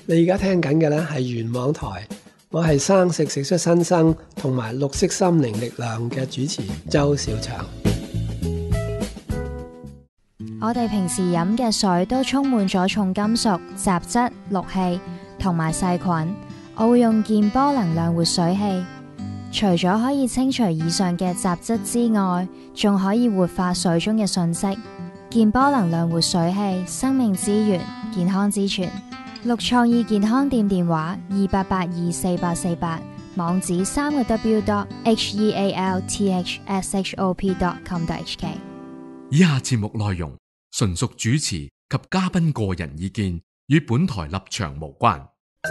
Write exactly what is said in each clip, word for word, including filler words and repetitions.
你而家聽緊嘅呢係原網台，我係生食食出新生同埋綠色心靈力量嘅主持周小祥。 我哋平時飲嘅水都充滿咗重金屬、雜質、氯氣同埋細菌。我會用健波能量活水器，除咗可以清除以上嘅雜質之外，仲可以活化水中嘅訊息。健波能量活水器，生命之源，健康之泉。綠創意健康店電話二八八二四八四八，網址三個 w dot h e a l t h s h o p dot com dot h k。 以下節目內容純屬主持及嘉賓個人意見，與本台立場無關。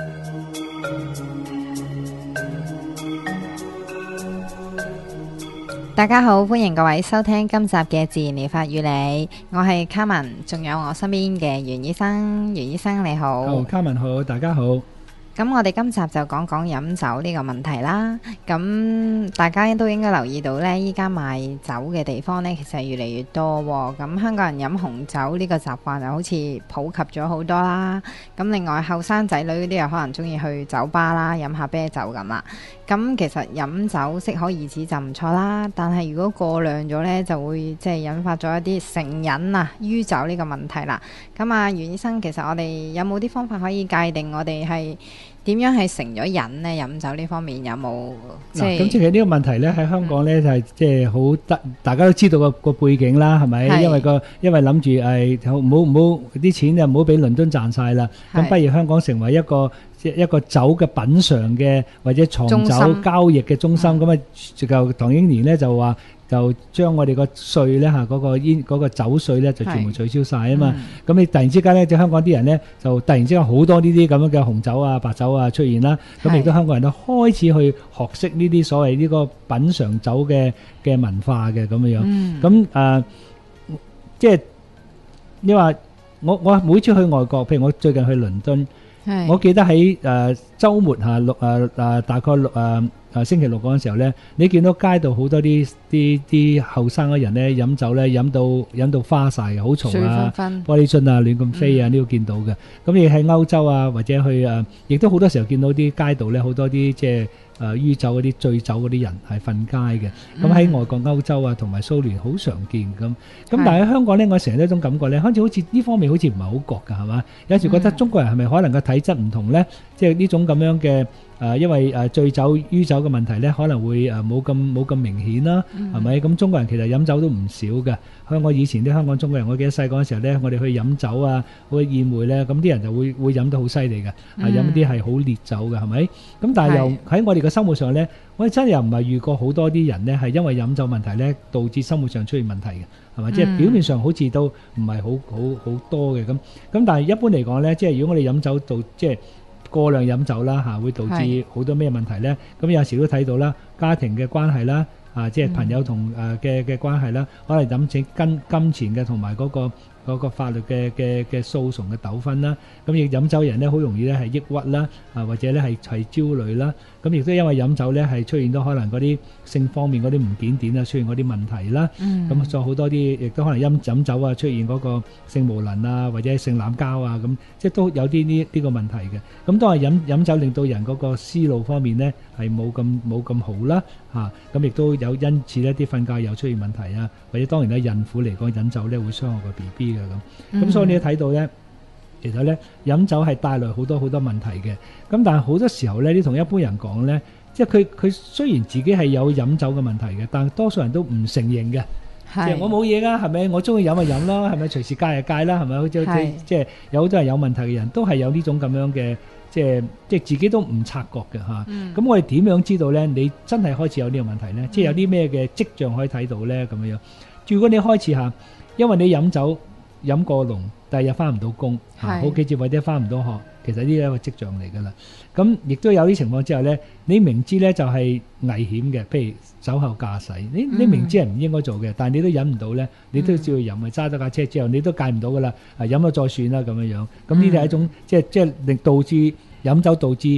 大家好，歡迎各位收聽今集嘅自然療法與你，我係卡文，仲有我身邊嘅袁醫生。袁醫生你好。 好，卡文好，大家好。 咁我哋今集就講講飲酒呢個問題啦。咁大家都應該留意到呢，依家賣酒嘅地方呢，其實越嚟越多喎。咁香港人飲紅酒呢個習慣就好似普及咗好多啦。咁另外後生仔女嗰啲又可能中意去酒吧啦，飲下啤酒咁啦。咁其實飲酒適可而止就唔錯啦，但係如果過量咗呢，就會即係引發咗一啲成癮啊、酗酒呢個問題啦。咁啊，袁醫生，其實我哋有冇啲方法可以界定我哋係點樣係成咗癮呢？飲酒呢方面有冇即係？ 咁即係呢個問題呢，喺香港呢，就係即係好得，大家都知道個個背景啦，係咪？因為個因為諗住誒，唔好唔好啲錢就唔好俾倫敦賺晒啦，咁不如香港成為一個即係一個酒嘅品嚐嘅或者藏酒交易嘅中心。咁啊，就唐英年呢就話就將我哋個稅咧嚇嗰個煙嗰個酒稅咧就全部取消晒啊嘛。咁你突然之間咧，即係香港啲人咧就突然之間好多呢啲咁樣嘅紅酒啊、白酒啊出現啦。咁亦都香港人都開始去學識呢啲所謂呢個品嚐酒嘅嘅文化嘅咁樣樣。咁誒，即係你話我我每次去外國，譬如我最近去倫敦。我記得喺誒週末嚇六誒誒大概六誒誒星期六嗰陣時候咧，你見到街道好多啲啲啲後生嘅人咧飲酒咧飲到飲到花曬嘅，好嘈啊，玻璃樽啊亂咁飛啊，呢度見到嘅。咁你喺歐洲啊或者去誒，亦都好多時候見到啲街道咧好多啲即係誒酗酒嗰啲醉酒嗰啲人係瞓街嘅。咁喺外國歐洲啊同埋蘇聯好常見咁。咁但係喺香港咧，我成日都一種感覺咧，好似好似呢方面好似唔係好覺㗎，係嘛？有時覺得中國人係咪可能個體質唔同咧？即係呢種咁樣嘅誒，因為誒醉酒酗酒嘅問題咧，可能會誒冇咁冇咁明顯啦，係咪？咁中國人其實飲酒都唔少嘅。香港以前啲香港中國人，我記得細個嗰時候咧，我哋去飲酒啊，去宴會咧，咁啲人就會會飲得好犀利嘅，啊飲啲係好烈酒嘅，係咪？咁但係又喺我哋嘅生活上咧，我哋真係又唔係遇過好多啲人咧係因為飲酒問題咧導致生活上出現問題嘅，係咪？即係表面上好似都唔係好好好多嘅咁，咁但係一般嚟講咧，即係如果我哋飲酒到即係過量飲酒啦嚇，會導致好多咩問題咧？咁有時都睇到啦，家庭嘅關係啦，啊即係朋友同誒嘅嘅關係啦，可能飲錢金金錢嘅同埋嗰個嗰個法律嘅嘅嘅訴訟嘅糾紛啦，咁亦飲酒人咧好容易咧係抑鬱啦，啊或者咧係係焦慮啦，咁亦都因為飲酒咧係出現咗可能嗰啲性方面嗰啲唔檢點啊，出現嗰啲問題啦，咁仲有好多啲亦都可能飲飲酒啊出現嗰個性無能啊或者性濫交啊，咁即係都有啲呢呢個問題嘅。咁當係飲飲酒令到人嗰個思路方面咧係冇咁冇咁好啦，嚇咁亦都有因此咧啲瞓覺又出現問題啊，或者當然咧孕婦嚟講飲酒咧會傷害個 B B 嘅咁，咁、嗯、所以你睇到咧，其實咧飲酒係帶來好多好多問題嘅。咁但係好多時候咧，你同一般人講咧，即係佢佢雖然自己係有飲酒嘅問題嘅，但係多數人都唔承認嘅。即係我冇嘢㗎，係咪？我中意飲就飲咯，係咪？隨時戒就戒啦，係咪？好似即即係有好多人有問題嘅人都係有呢種咁樣嘅，即係即係自己都唔察覺嘅嚇。咁、嗯、我哋點樣知道咧？你真係開始有呢個問題咧？嗯、即係有啲咩嘅跡象可以睇到咧？咁樣，如果你開始嚇，因為你飲酒飲過濃，第二日翻唔到工，好幾節或者翻唔到學，其實呢係一個跡象嚟㗎啦。咁亦都有啲情況之後咧，你明知咧就係危險嘅，譬如酒後駕駛，你你明知係唔應該做嘅，但係你都忍唔到咧，你都照去飲，咪揸咗架車之後，你都戒唔到㗎啦，啊飲咗再算啦咁樣樣。咁呢啲係一種即係即係令導致飲酒導致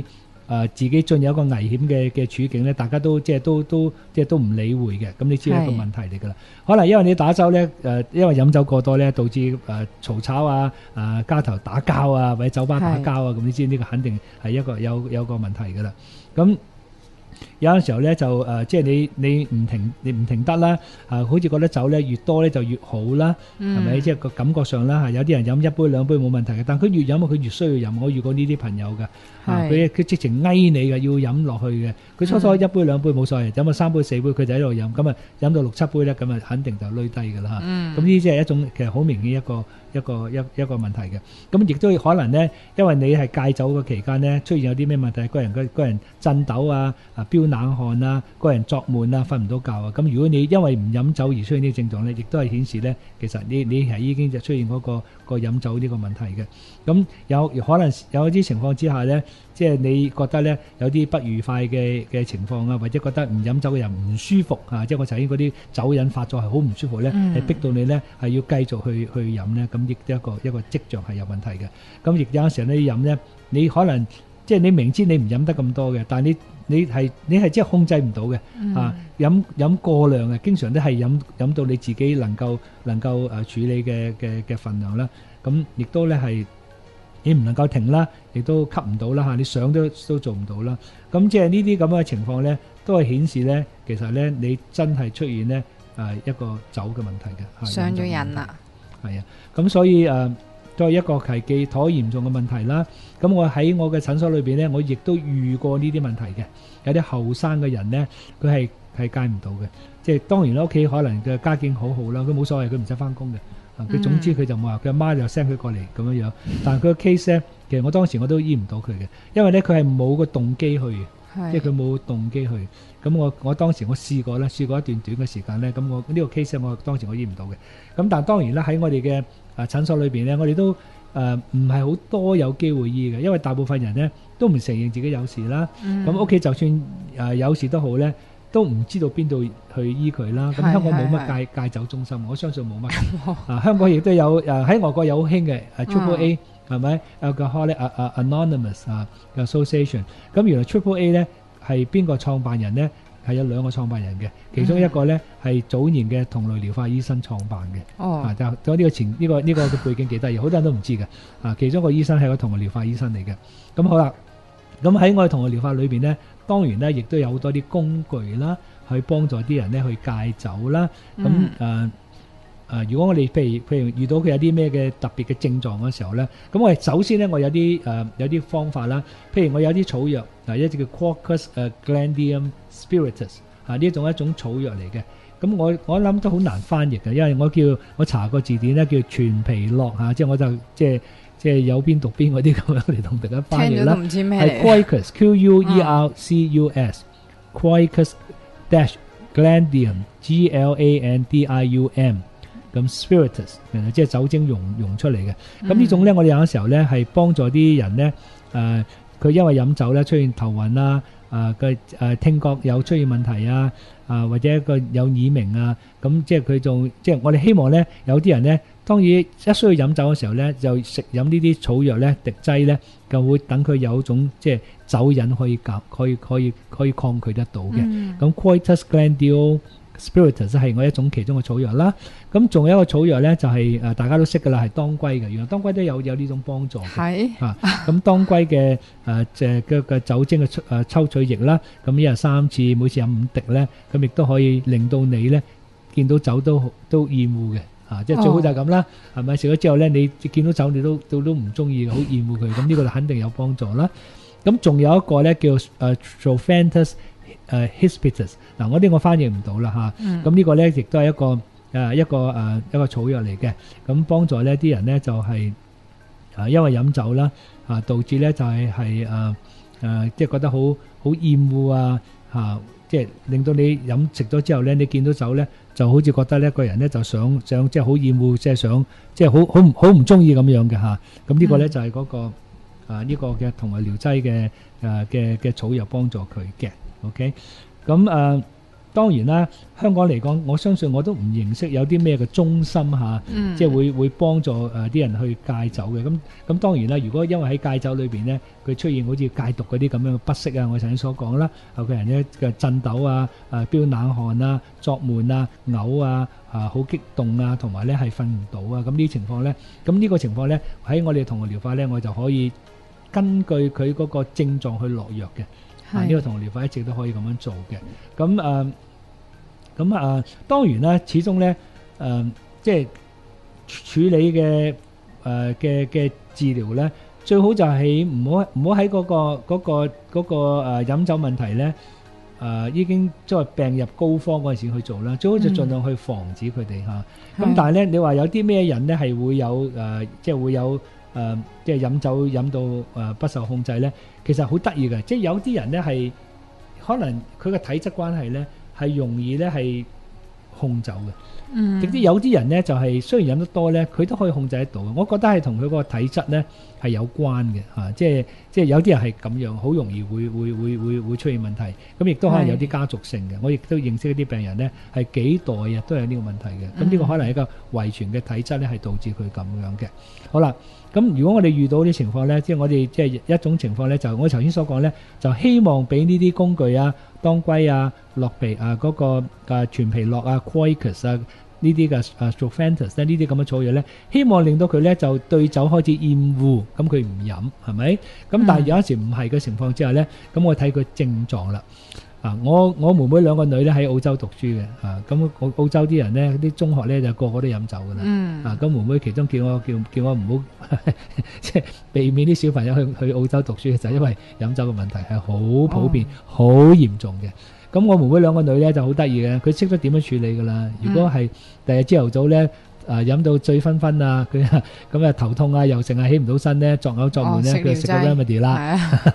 誒自己進入一個危險嘅嘅處境咧，大家都即係都都即係都唔理會嘅，咁你知係一個問題嚟㗎啦。可能因為你打酒咧誒，因為飲酒過多咧，導致誒嘈吵啊、誒家頭打交啊，或者酒吧打交啊，咁你知呢個肯定係一個有有個問題㗎啦。咁有陣時候咧就誒、呃，即係你你唔停你唔停得啦，啊，好似覺得酒咧越多咧就越好啦，係咪、嗯？即係個感覺上啦，係有啲人飲一杯兩杯冇問題嘅，但佢越飲佢越需要飲。我遇過呢啲朋友嘅，佢佢直情翳你嘅，要飲落去嘅。佢初初一杯兩杯冇所謂，飲到三杯四杯佢就喺度飲，咁啊飲到六七杯咧，咁啊肯定就累低㗎啦嚇。咁呢啲即係一種其實好明顯一個一個一一個問題嘅。咁亦都可能咧，因為你係戒酒嘅期間咧，出現有啲咩問題，個人個個人震抖啊，啊飆冷汗啊，個人作悶啊，瞓唔到覺啊。咁如果你因為唔飲酒而出現呢啲症狀咧，亦都係顯示咧，其實你你係已經就出現嗰個個飲酒呢個問題嘅。咁有可能有啲情況之下咧，即係你覺得咧有啲不愉快嘅嘅情況啊，或者覺得唔飲酒嘅人唔舒服啊，即係我頭先嗰啲酒癮發作係好唔舒服咧，係、嗯、逼到你咧係要繼續去去飲咧，咁亦都一個一個跡象係有問題嘅。咁亦有陣時候你飲咧，你可能即係你明知你唔飲得咁多嘅，但係你你係你係即係控制唔到嘅啊，飲飲過量嘅，經常都係飲飲到你自己能夠能夠誒處理嘅嘅嘅份量啦。咁亦都咧係你唔能夠停啦，亦都吸唔到啦嚇，你想都都做唔到啦。咁即係呢啲咁嘅情況咧，都係顯示咧，其實咧你真係出現咧誒一個酒嘅問題嘅， 上咗癮啦。 係啊，咁所以誒都係一個係幾頗嚴重嘅問題啦。咁我喺我嘅診所裏邊咧，我亦都遇過呢啲問題嘅。有啲後生嘅人咧，佢係係戒唔到嘅。即係當然啦，屋企可能嘅家境好好啦，佢冇所謂，佢唔使翻工嘅。佢總之佢就冇話，佢阿媽又 send 佢過嚟咁樣樣。但係佢個 case 咧，其實我當時我都醫唔到佢嘅，因為咧佢係冇個動機去，即係佢冇動機去。咁我我當時我試過咧，試過一段短嘅時間咧，咁我呢個 case 我當時我醫唔到嘅。咁但係當然啦，喺我哋嘅誒診所裏邊咧，我哋都誒唔係好多有機會醫嘅，因為大部分人咧都唔承認自己有事啦。咁屋企就算誒有事都好咧，都唔知道邊度去醫佢啦。咁香港冇乜戒戒酒中心，我相信冇乜。啊，香港亦都有誒喺外國有好興嘅誒 Triple A 係咪？Alcoholic Anonymous 啊 Association。咁原來 Triple A 咧係邊個創辦人咧？係有兩個創辦人嘅，其中一個咧係早年嘅同類療法醫生創辦嘅。哦，啊就咗呢個前呢個呢個嘅背景幾得意，好多人都唔知嘅。啊，其中一個醫生係個同類療法醫生嚟嘅。咁好啦，咁喺我哋同類療法裏邊咧，當然咧亦都有好多啲工具啦，去幫助啲人咧去戒酒啦。咁誒誒，如果我哋譬如譬如遇到佢有啲咩嘅特別嘅症狀嘅時候咧，咁我哋首先咧我有啲誒、呃、有啲方法啦。譬如我有啲草藥，嗱一隻叫 Quercus 誒 Glandium Spiritus 啊，呢一種一種草藥嚟嘅。咁我我諗都好難翻譯嘅，因為我叫我查個字典咧叫全皮諾嚇，即係我就即係即係有邊讀邊嗰啲咁樣嚟同大家翻譯啦。係 Quercus Q U E R C U S Quercus dash Glandium G L A N D I U M。咁 spiritus 即係酒精溶溶出嚟嘅。咁呢種咧，我哋有陣時候咧係幫助啲人咧，誒佢因為飲酒咧出現頭暈啊，誒嘅誒聽覺有出現問題啊，啊或者一個有耳鳴啊，咁即係佢仲即係我哋希望咧有啲人咧，當然一需要飲酒嘅時候咧，就食飲呢啲草藥咧滴劑咧，就會等佢有一種即係酒癮可以減，可以可以可以抗拒得到嘅。咁 Quercus Glandium Spiritus 係我一種其中嘅草藥啦，咁仲有一個草藥咧就係、是、誒大家都識㗎啦，係當歸嘅。原來當歸都有有呢種幫助嘅，係啊。咁當歸嘅誒即係嘅嘅酒精嘅誒抽取液啦，咁一日三次，每次飲五滴咧，咁亦都可以令到你咧見到酒都都厭惡嘅，啊，即係最好就係咁啦，係咪？食咗之後咧，你見到酒你都都都唔中意嘅，好厭惡佢，咁呢個就肯定有幫助啦。咁仲有一個咧叫誒 Trophanthus 誒 Hispidus， 嗱我啲我翻譯唔到啦嚇，咁呢個咧亦都係一個誒一個誒一個草藥嚟嘅，咁幫助咧啲人咧就係誒因為飲酒啦啊，導致咧就係係誒誒即係覺得好好厭惡啊嚇，即係令到你飲食咗之後咧，你見到酒咧就好似覺得咧個人咧就想想即係好厭惡，即係想即係好好唔好唔中意咁樣嘅嚇，咁呢個咧就係嗰個啊呢個嘅同類療劑嘅誒嘅嘅草藥幫助佢嘅。OK，咁誒當然啦，香港嚟講，我相信我都唔認識有啲咩嘅中心嚇， 嗯即係會會幫助誒啲人去戒酒嘅。咁咁當然啦，如果因為喺戒酒裏邊咧，佢出現好似戒毒嗰啲咁樣嘅不適啊，我頭先所講啦，有個人咧嘅震抖啊、誒飆冷汗啊、作悶啊、嘔啊、啊好激動啊，同埋咧係瞓唔到啊，咁呢啲情況咧，咁呢個情況咧喺我哋同學療法咧，我就可以根據佢嗰個症狀去落藥嘅。啊！呢個同學療法一直都可以咁樣做嘅。咁誒，咁啊，當然啦，始終咧誒，即係處理嘅誒嘅嘅治療咧，最好就係唔好唔好喺嗰個嗰個嗰個誒飲酒問題咧誒已經即係病入膏肓嗰陣時去做啦。最好就盡量去防止佢哋嚇。咁但係咧，你話有啲咩人咧係會有誒，即係會有。誒、呃，即係飲酒飲到誒、呃、不受控制咧，其實好得意嘅。即係有啲人咧係可能佢嘅體質關係咧係容易咧係控酒嘅。嗯，亦都有啲人咧就係、是、雖然飲得多咧，佢都可以控制得到。我覺得係同佢個體質咧係有關嘅嚇、啊。即係即係有啲人係咁樣，好容易會會會會會出現問題。咁亦都可能有啲家族性嘅。我亦都認識一啲病人咧係幾代啊都有呢個問題嘅。咁呢個可能係一個遺傳嘅體質咧係導致佢咁樣嘅。好啦。咁如果我哋遇到啲情況咧，即係我哋即係一種情況咧，就我頭先所講咧，就希望俾呢啲工具啊、當歸啊、樂皮啊、嗰、那個嘅全皮樂啊、Quakers 啊呢啲嘅誒 Strophanthus 咧呢啲咁嘅草藥咧，希望令到佢咧就對酒開始厭惡，咁佢唔飲係咪？咁但係有陣時唔係嘅情況之下咧，咁我睇佢症狀啦。啊！我我妹妹兩個女咧喺澳洲讀書嘅，啊咁澳澳洲啲人咧啲中學咧就個個都飲酒噶啦，嗯、啊咁妹妹其中叫我叫叫我唔好即係避免啲小朋友去去澳洲讀書嘅就係因為飲酒嘅問題係好普遍、好、哦、嚴重嘅。咁我妹妹兩個女咧就好得意嘅，佢識得點樣處理噶啦。如果係第日朝頭早咧。誒飲到醉醺醺啊，佢咁啊頭痛啊，又成日起唔到身咧，作嘔作悶咧，佢就食個 remedy 啦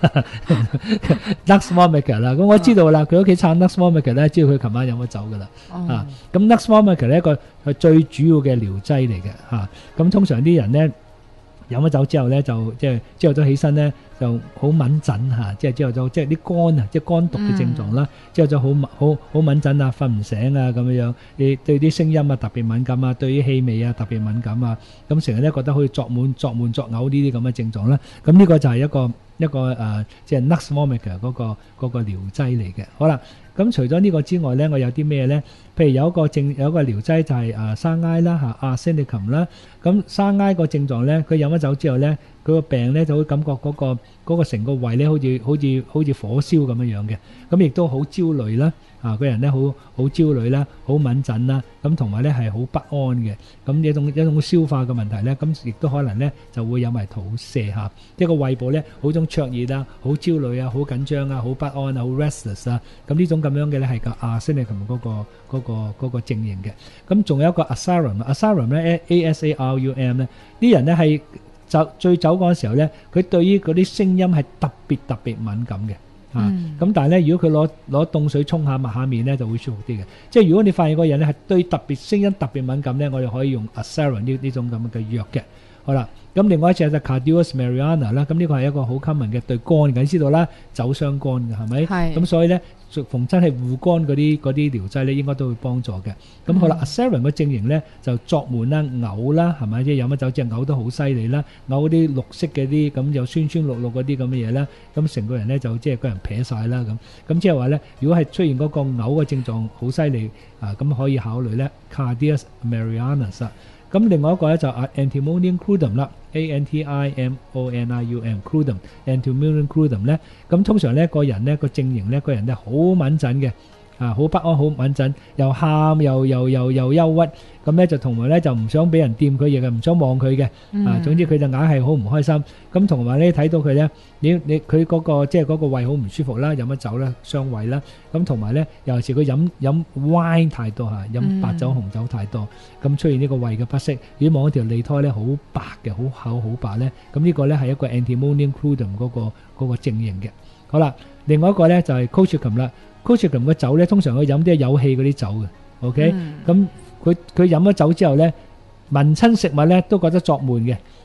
Nux Vomica 啦。咁我知道啦，佢屋企撐 Nux Vomica 咧，知道佢琴晚飲咗酒噶啦。啊，咁 Nux Vomica 咧一個係最主要嘅療劑嚟嘅嚇。咁通常啲人咧飲咗酒之後咧，就即係朝頭早起身咧就好敏疹嚇，即係朝頭早即係啲肝啊，即係肝毒嘅症狀啦。朝頭早好好好敏疹啊，瞓唔醒啊咁樣樣，你對啲聲音啊特別敏感啊，對於氣味啊特別敏感啊，咁成日咧覺得好似作悶、作悶、作嘔呢啲咁嘅症狀啦。咁呢個就係一個一個誒，即係 Nux Vomica 嗰個嗰個療劑嚟嘅。好啦。咁除咗呢個之外咧，我有啲咩咧？譬如有一個症，有一個療劑就係誒生埃啦嚇，阿仙利琴啦。咁生埃個症狀咧，佢飲咗酒之後咧，佢個病咧就會感覺嗰個嗰個成個胃咧，好似好似好似火燒咁樣樣嘅。咁亦都好焦慮啦，啊個人咧好好焦慮啦，好敏疹啦，咁同埋咧係好不安嘅。咁一種一種消化嘅問題咧，咁亦都可能咧就會有埋肚瀉嚇，即係個胃部咧好種灼熱啊，好焦慮啊，好緊張啊，好不安啊，好 restless 啊。咁呢種咁樣嘅咧係個阿仙利琴嗰個嗰個嗰個症型嘅。咁仲有一個 Asarum，Asarum 咧 A S A R U M 咧，啲人咧係酒醉酒嗰陣時候咧，佢對於嗰啲聲音係特別特別敏感嘅。啊，咁但係咧，如果佢攞攞凍水沖下抹下面咧，就會舒服啲嘅。即係如果你發現個人咧係對特別聲音特別敏感咧，我哋可以用 Asarum 呢呢種咁嘅藥嘅。好啦，咁另外一隻就 Carduus Mariana 啦，咁呢個係一個好 common 嘅對肝嘅，你知道啦，酒傷肝嘅係咪？係。咁所以咧，逢真係護肝嗰啲嗰啲療劑咧，應該都會幫助嘅。咁好啦 Asarum 嘅症型咧就作悶啦、嘔啦，係咪？即係飲咗酒之後嘔得好犀利啦，嘔啲綠色嘅啲咁又酸酸綠綠嗰啲咁嘅嘢啦，咁成個人咧就即係個人撇晒啦咁。咁即係話咧，如果係出現嗰個嘔嘅症狀好犀利啊，咁可以考慮咧 Carduus Mariana。咁另外一個咧就係 Antimonium Crudum 啦 ，A N T I M O N I U M Crudum Antimonium Crudum 咧，咁通常咧個人咧個症型咧個人咧好敏疹嘅，啊好不安好敏疹，又喊又又又又憂鬱，咁咧就同埋咧就唔想俾人掂佢，亦係唔想望佢嘅，啊總之佢就硬係好唔開心。咁同埋咧睇到佢咧，你你佢嗰個即係嗰個胃好唔舒服啦，飲咗酒啦，傷胃啦。咁同埋咧，尤其是佢飲飲 wine 太多嚇，飲白酒紅酒太多，咁出現呢個胃嘅不適。如果望嗰條脷苔咧好白嘅，好厚好白咧，咁呢個咧係一個 Antimonium Crudum 嗰個嗰個症型嘅。好啦，另外一個咧就係 Colchicum 啦。Colchicum 嘅酒咧，通常佢飲啲有氣嗰啲酒嘅 ，OK，咁佢佢飲咗酒之後咧，聞親食物咧都覺得作悶嘅，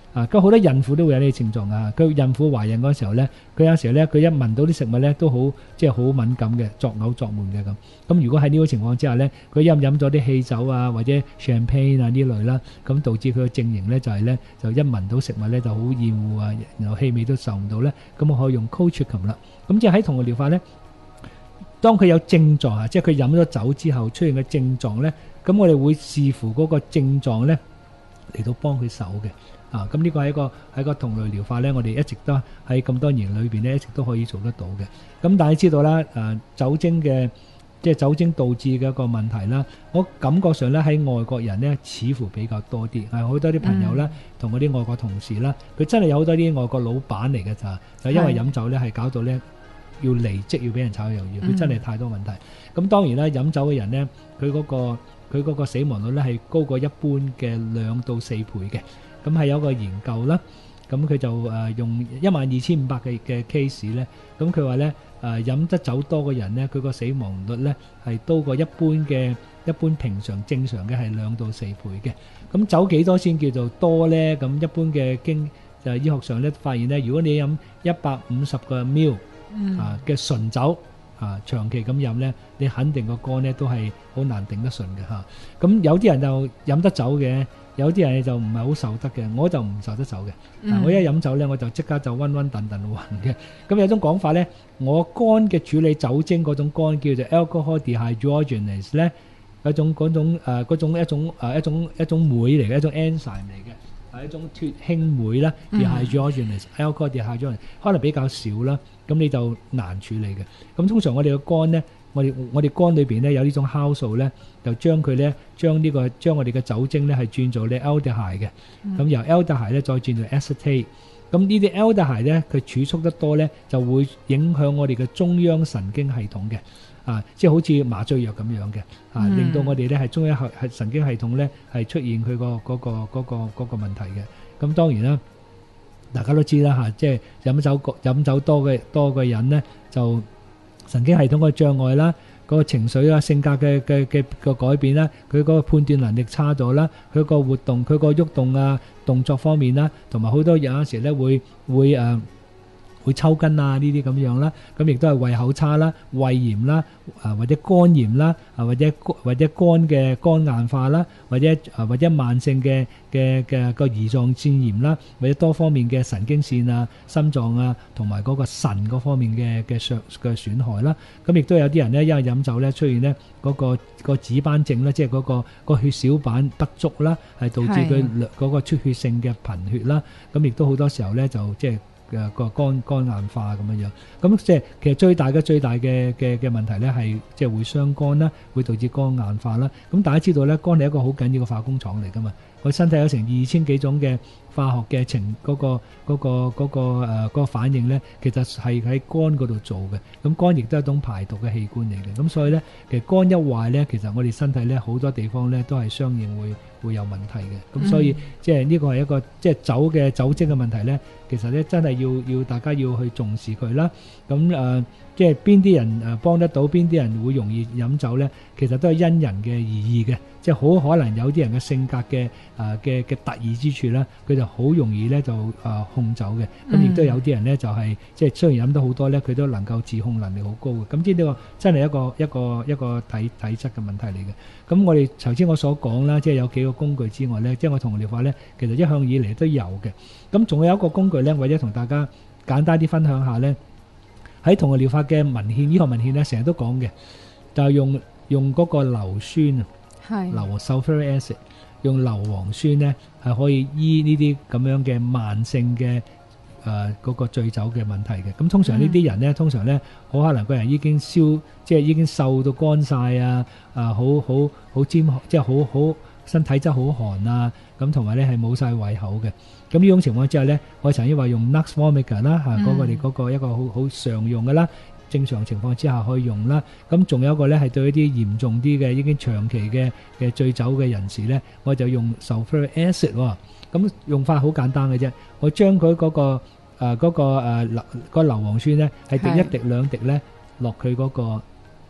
啊，咁好多孕婦都會有呢啲症狀啊。佢孕婦懷孕嗰時候咧，佢有時候咧，佢一聞到啲食物咧都好即係好敏感嘅，作嘔作悶嘅咁。咁如果喺呢個情況之下咧，佢飲飲咗啲汽酒啊或者 champagne 啊呢類啦，咁導致佢嘅症型咧就係咧就一聞到食物咧就好厭惡啊，然後氣味都受唔到咧，咁我可以用 colchicum 啦。咁即係喺同類療法咧，當佢有症狀啊，即係佢飲咗酒之後出現嘅症狀咧，咁我哋會視乎嗰個症狀咧嚟到幫佢手嘅。啊，咁呢個係一個係一個同類療法咧，我哋一直都喺咁多年裏邊咧，一直都可以做得到嘅。咁大家知道啦，誒酒精嘅即係酒精導致嘅一個問題啦，我感覺上咧喺外國人咧似乎比較多啲，係好多啲朋友啦，同嗰啲外國同事啦，佢真係有好多啲外國老闆嚟嘅咋，就因為飲酒咧係搞到咧要離職，要俾人炒魷魚，佢真係太多問題。咁當然啦，飲酒嘅人咧，佢嗰個佢嗰個死亡率咧係高過一般嘅兩到四倍嘅。咁係有一個研究啦，咁佢就誒用一萬二千五百嘅嘅 case 咧，咁佢話咧誒飲得酒多嘅人咧，佢個死亡率咧係多過一般嘅一般平常正常嘅係兩到四倍嘅。咁酒幾多先叫做多咧？咁一般嘅經就醫學上咧發現咧，如果你飲一百五十個 ml 啊嘅純酒啊，長期咁飲咧，你肯定個肝咧都係好難頂得順嘅嚇。咁有啲人就飲得酒嘅。有啲人就唔係好受得嘅，我就唔受得酒嘅。嗯啊、我一飲酒咧，我就即刻就暈暈頓頓暈嘅。咁有種講法咧，我肝嘅處理酒精嗰種肝叫做 alcohol dehydrogenase 咧，一種嗰種誒嗰、呃、種一種誒、呃、一種一種酶嚟嘅，一種 enzyme 嚟嘅，係一種脱氫酶啦 dehydrogenase、嗯、alcohol dehydrogenase 可能比較少啦，咁你就難處理嘅。咁通常我哋嘅肝咧。我哋我哋肝裏邊咧有呢種酵素咧，就將佢咧將呢個將我哋嘅酒精咧係轉做咧 aldehyde 嘅，咁、嗯、由 aldehyde 咧再轉做 acetate。咁呢啲 aldehyde 咧佢儲蓄得多咧，就會影響我哋嘅中央神經系統嘅，啊，即係好似麻醉藥咁樣嘅，啊，嗯、令到我哋咧係中央係神經系統咧係出現佢、嗰個嗰、嗰個嗰、嗰個嗰、嗰個問題嘅。咁當然啦，大家都知啦嚇，即係飲酒飲酒多嘅多嘅人咧就。神經系統嘅障礙啦，嗰個情緒啦、性格嘅嘅嘅個改變啦，佢嗰個判斷能力差咗啦，佢個活動、佢個喐動啊、動作方面啦，同埋好多有陣時咧會會誒會抽筋啊呢啲咁樣啦，咁亦都係胃口差啦、胃炎啦，啊或者肝炎啦，啊或者或者肝嘅肝硬化啦，或者啊或者慢性嘅嘅嘅個胰臟腺炎啦，或者多方面嘅神經線啊、心臟啊，同埋嗰個腎嗰方面嘅嘅傷嘅損害啦。咁亦都有啲人咧，因為飲酒咧出現咧嗰個個紫斑症咧，即係嗰個個血小板不足啦，係導致佢嗰個出血性嘅貧血啦。咁亦都好多時候咧就即係。嘅個肝肝硬化咁樣樣，咁即係其實最大嘅最大嘅嘅嘅問題咧係即係會傷肝啦，會導致肝硬化啦。咁大家知道咧，肝係一個好緊要嘅化工廠嚟噶嘛，我身體有成二千幾種嘅化學嘅情嗰個嗰個嗰個誒嗰個反應咧，其實係喺肝嗰度做嘅。咁肝亦都係一種排毒嘅器官嚟嘅。咁所以咧，其實肝一壞咧，其實我哋身體咧好多地方咧都係相應會會有問題嘅。咁所以即係呢個係一個即係酒嘅酒精嘅問題咧，其實咧真係要要大家要去重視佢啦。咁誒即係邊啲人誒幫得到，邊啲人會容易飲酒咧？其實都係因人嘅而異嘅。即係好可能有啲人嘅性格嘅誒嘅嘅特異之處咧，佢就好容易咧就誒、呃、控酒嘅。咁亦都有啲人咧就係、是、即係雖然飲得好多咧，佢都能夠自控能力好高嘅。咁即係呢個真係一個一個一個體體質嘅問題嚟嘅。咁我哋頭先我所講啦，即係有幾個工具之外咧，即係我同療法咧，其實一向以嚟都有嘅。咁仲有一個工具咧，或者同大家簡單啲分享下咧，喺同療法嘅文獻，醫學文獻咧成日都講嘅，就係用用嗰個硫酸啊。硫 sulfuric acid 用硫磺酸咧係可以醫呢啲咁樣嘅慢性嘅誒嗰個醉酒嘅問題嘅。咁通常呢啲人咧，通常咧好可能個人已經燒，即係已經瘦到乾晒啊，啊好好好尖，即係好好身體質好寒啊，咁同埋咧係冇晒胃口嘅。咁呢種情況之下咧，我曾經話用 Nux vomica 啦嚇，嗰個哋嗰個一個好好常用嘅啦。正常情況之下可以用啦，咁仲有一個咧係對一啲嚴重啲嘅已經長期嘅嘅醉酒嘅人士咧，我就用 sulfuric acid 喎。咁用法好簡單嘅啫，我將佢嗰個誒嗰個誒硫嗰硫磺酸咧係滴一滴兩滴咧落佢嗰個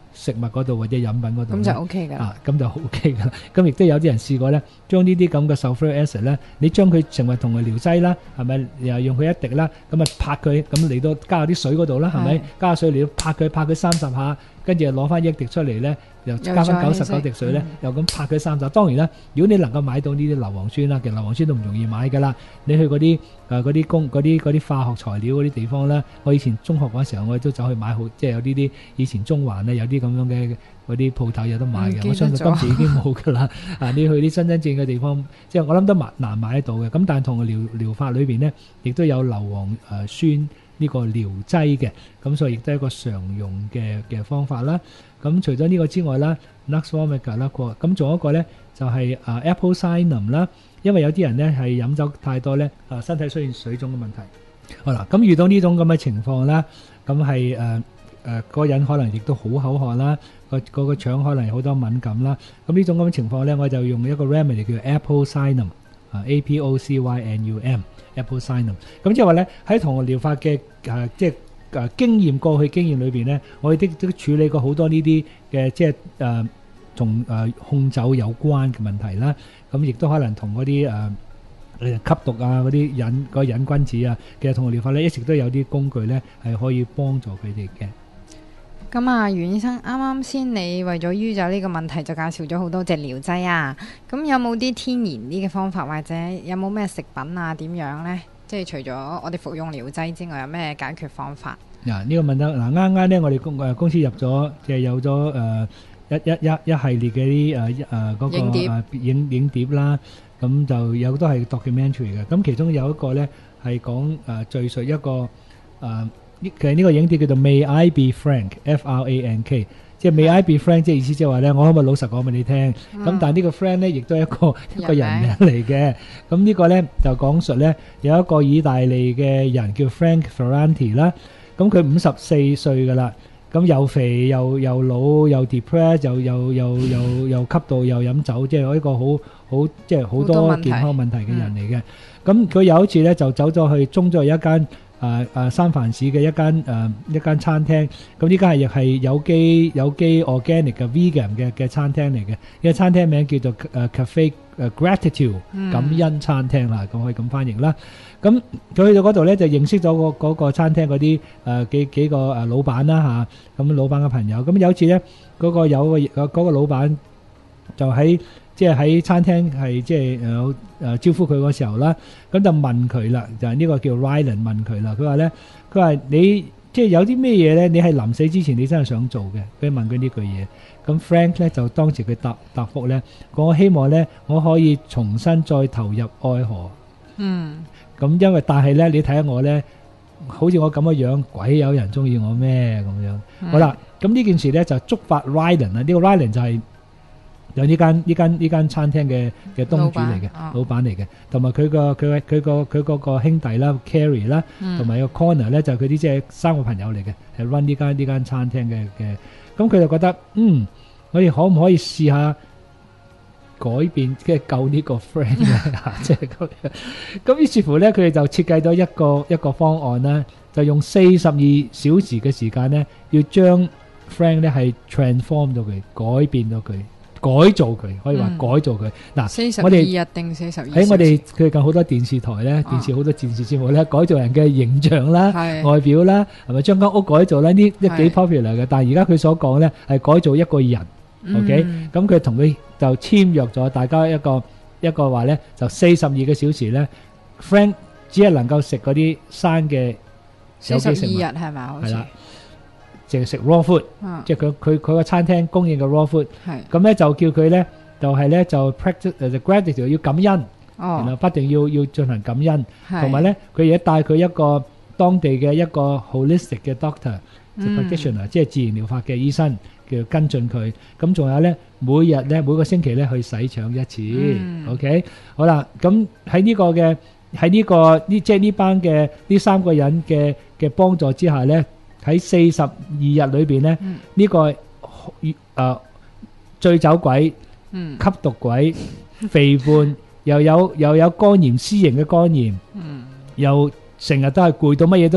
食物嗰度或者飲品嗰度， 咁就 O K 㗎啦。 啊，咁就 O K 㗎啦。咁亦都有啲人試過咧，將呢啲咁嘅 sulfuric acid 咧，你將佢成為同佢療劑啦，係咪？又用佢一滴啦，咁啊拍佢，咁嚟到加啲水嗰度啦，係咪？加水嚟到拍佢，拍佢三十下，跟住攞翻一滴出嚟咧，又加翻九十九滴水咧，又咁拍佢三十。當然啦，如果你能夠買到呢啲硫磺酸啦，其實硫磺酸都唔容易買㗎啦。你去嗰啲誒嗰啲工嗰啲嗰啲化學材料嗰啲地方咧，我以前中學嗰時候我哋都走去買好，即係有呢啲以前中環咧有啲咁樣嘅嗰啲鋪頭有得買嘅。我相信今時已經冇㗎啦。啊，你去啲真真正嘅地方，即係我諗都難難買得到嘅。咁但係同療療法裏邊咧，亦都有硫磺誒酸呢個療劑嘅，咁所以亦都係一個常用嘅嘅方法啦。咁除咗呢個之外啦 Nux vomica 啦，咁仲有一個咧就係啊 Apple cinnamon 啦，因為有啲人咧係飲酒太多咧，啊身體出現水腫嘅問題。好啦，咁遇到呢種咁嘅情況啦，咁係誒誒個人可能亦都好口渴啦，個個個腸可能有好多敏感啦。咁呢種咁嘅情況咧，我就用一個 remedy 叫 Apple cinnamon 啊 A P O C Y N U M Apple cinnamon。咁即係話咧喺同我療法嘅誒即係。誒經驗過去經驗裏邊咧，我哋都都處理過好多呢啲嘅即係誒同誒控酒有關嘅問題啦。咁亦都可能同嗰啲誒誒吸毒啊嗰啲癮個癮君子啊，其實同我療法咧一直都有啲工具咧係可以幫助佢哋嘅。 咁啊，袁醫生，啱啱先你為咗酗酒呢個問題就介紹咗好多隻療劑啊。咁有冇啲天然啲嘅方法，或者有冇咩食品啊點樣咧？即係除咗我哋服用療劑之外，有咩解決方法？ 嗱，呢個問得嗱啱啱咧，我哋公誒公司入咗，即係有咗誒一一一一系列嘅啲誒誒嗰個影碟誒影影碟啦，咁就有都係 documentary 嘅。咁其中有一個咧係講誒敘述一個誒，其實呢個影碟叫做 May I Be Frank，F R A N K。即係 May I Be Frank，即係意思即係話咧，我可唔可以老實講俾你聽？咁、嗯、但係呢個 friend 咧，亦都係一個一個人名嚟嘅。咁呢個咧就講述咧有一個意大利嘅人叫 Frank Ferranti 啦。咁佢五十四歲噶啦，咁又肥又又老又 depressed 又又又又又吸毒又飲酒，即係一個好好即係好多健康問題嘅人嚟嘅。咁佢、嗯、有一次咧就走咗去中咗一間。誒誒三藩市嘅一間誒一間餐廳，咁呢間係亦係有機有機 organic 嘅 vegan 嘅嘅餐廳嚟嘅。呢個餐廳名叫做誒 Cafe 誒 Gratitude 感恩餐廳啦，咁可以咁翻譯啦。咁佢去到嗰度咧，就認識咗個嗰個餐廳嗰啲誒幾幾個誒老闆啦嚇，咁老闆嘅朋友。咁有一次咧，嗰個有個嗰個老闆就喺。即係喺餐廳係即係誒誒招呼佢嗰時候啦，咁就問佢啦，就係呢個叫 Rylan 問佢啦。佢話咧，佢話你即係有啲咩嘢咧？你係臨死之前你真係想做嘅？佢問佢呢句嘢。咁 Frank 咧就當時佢答答覆咧，我希望咧我可以重新再投入愛河。嗯。咁因為但係咧，你睇下我咧，好似我咁嘅樣，鬼有人中意我咩咁樣？嗯、好啦，咁呢件事咧就觸發 Rylan 啊，呢個 Rylan 就係、是。有呢間呢間呢間餐廳嘅嘅東主嚟嘅，老闆嚟嘅，同埋佢個佢佢個佢嗰個兄弟啦 ，Carrie 啦，同埋個 Connor 咧就係佢啲即係三個朋友嚟嘅，係 run 呢間呢間餐廳嘅嘅。咁佢就覺得，嗯，我哋可唔可以試下改變，即係救呢個 friend 咧？即係咁樣。咁於是乎咧，佢哋就設計咗一個一個方案啦，就用四十二小時嘅時間咧，要將 friend 咧係 transform 到佢，改變到佢。改造佢，可以話改造佢。嗱， 四十二日定四十二喺我哋最近好多電視台咧，電視好多電視節目咧，改造人嘅形象啦、外表啦，係咪將間屋改造咧？呢呢幾 popular 嘅。但係而家佢所講咧係改造一個人。OK，咁佢同佢就簽約咗，大家一個一個話咧，就四十二個小時咧 ，Frank 只係能夠食嗰啲生嘅有機食物。四十二日係咪？係啦。淨係食 raw food，、啊、即係佢佢佢個餐廳供應嘅 raw food，咁咧就叫佢咧就係、是、咧就 practice 誒 gratitude 要感恩，哦、然後不斷要要進行感恩，同埋咧佢亦都帶佢一個當地嘅一個 holistic 嘅 doctor，即係 practitioner，即係自然療法嘅醫生，叫跟進佢。咁仲有咧每日咧每個星期咧去洗腸一次、嗯、，OK， 好啦，咁喺呢個嘅喺呢個呢即係呢班嘅呢三個人嘅嘅幫助之下咧。喺四十二日裏邊咧，呢、嗯這個誒、呃、醉酒鬼、嗯、吸毒鬼、肥胖，又有又有肝炎、C 型嘅肝炎，嗯、又成日都係攰到乜嘢都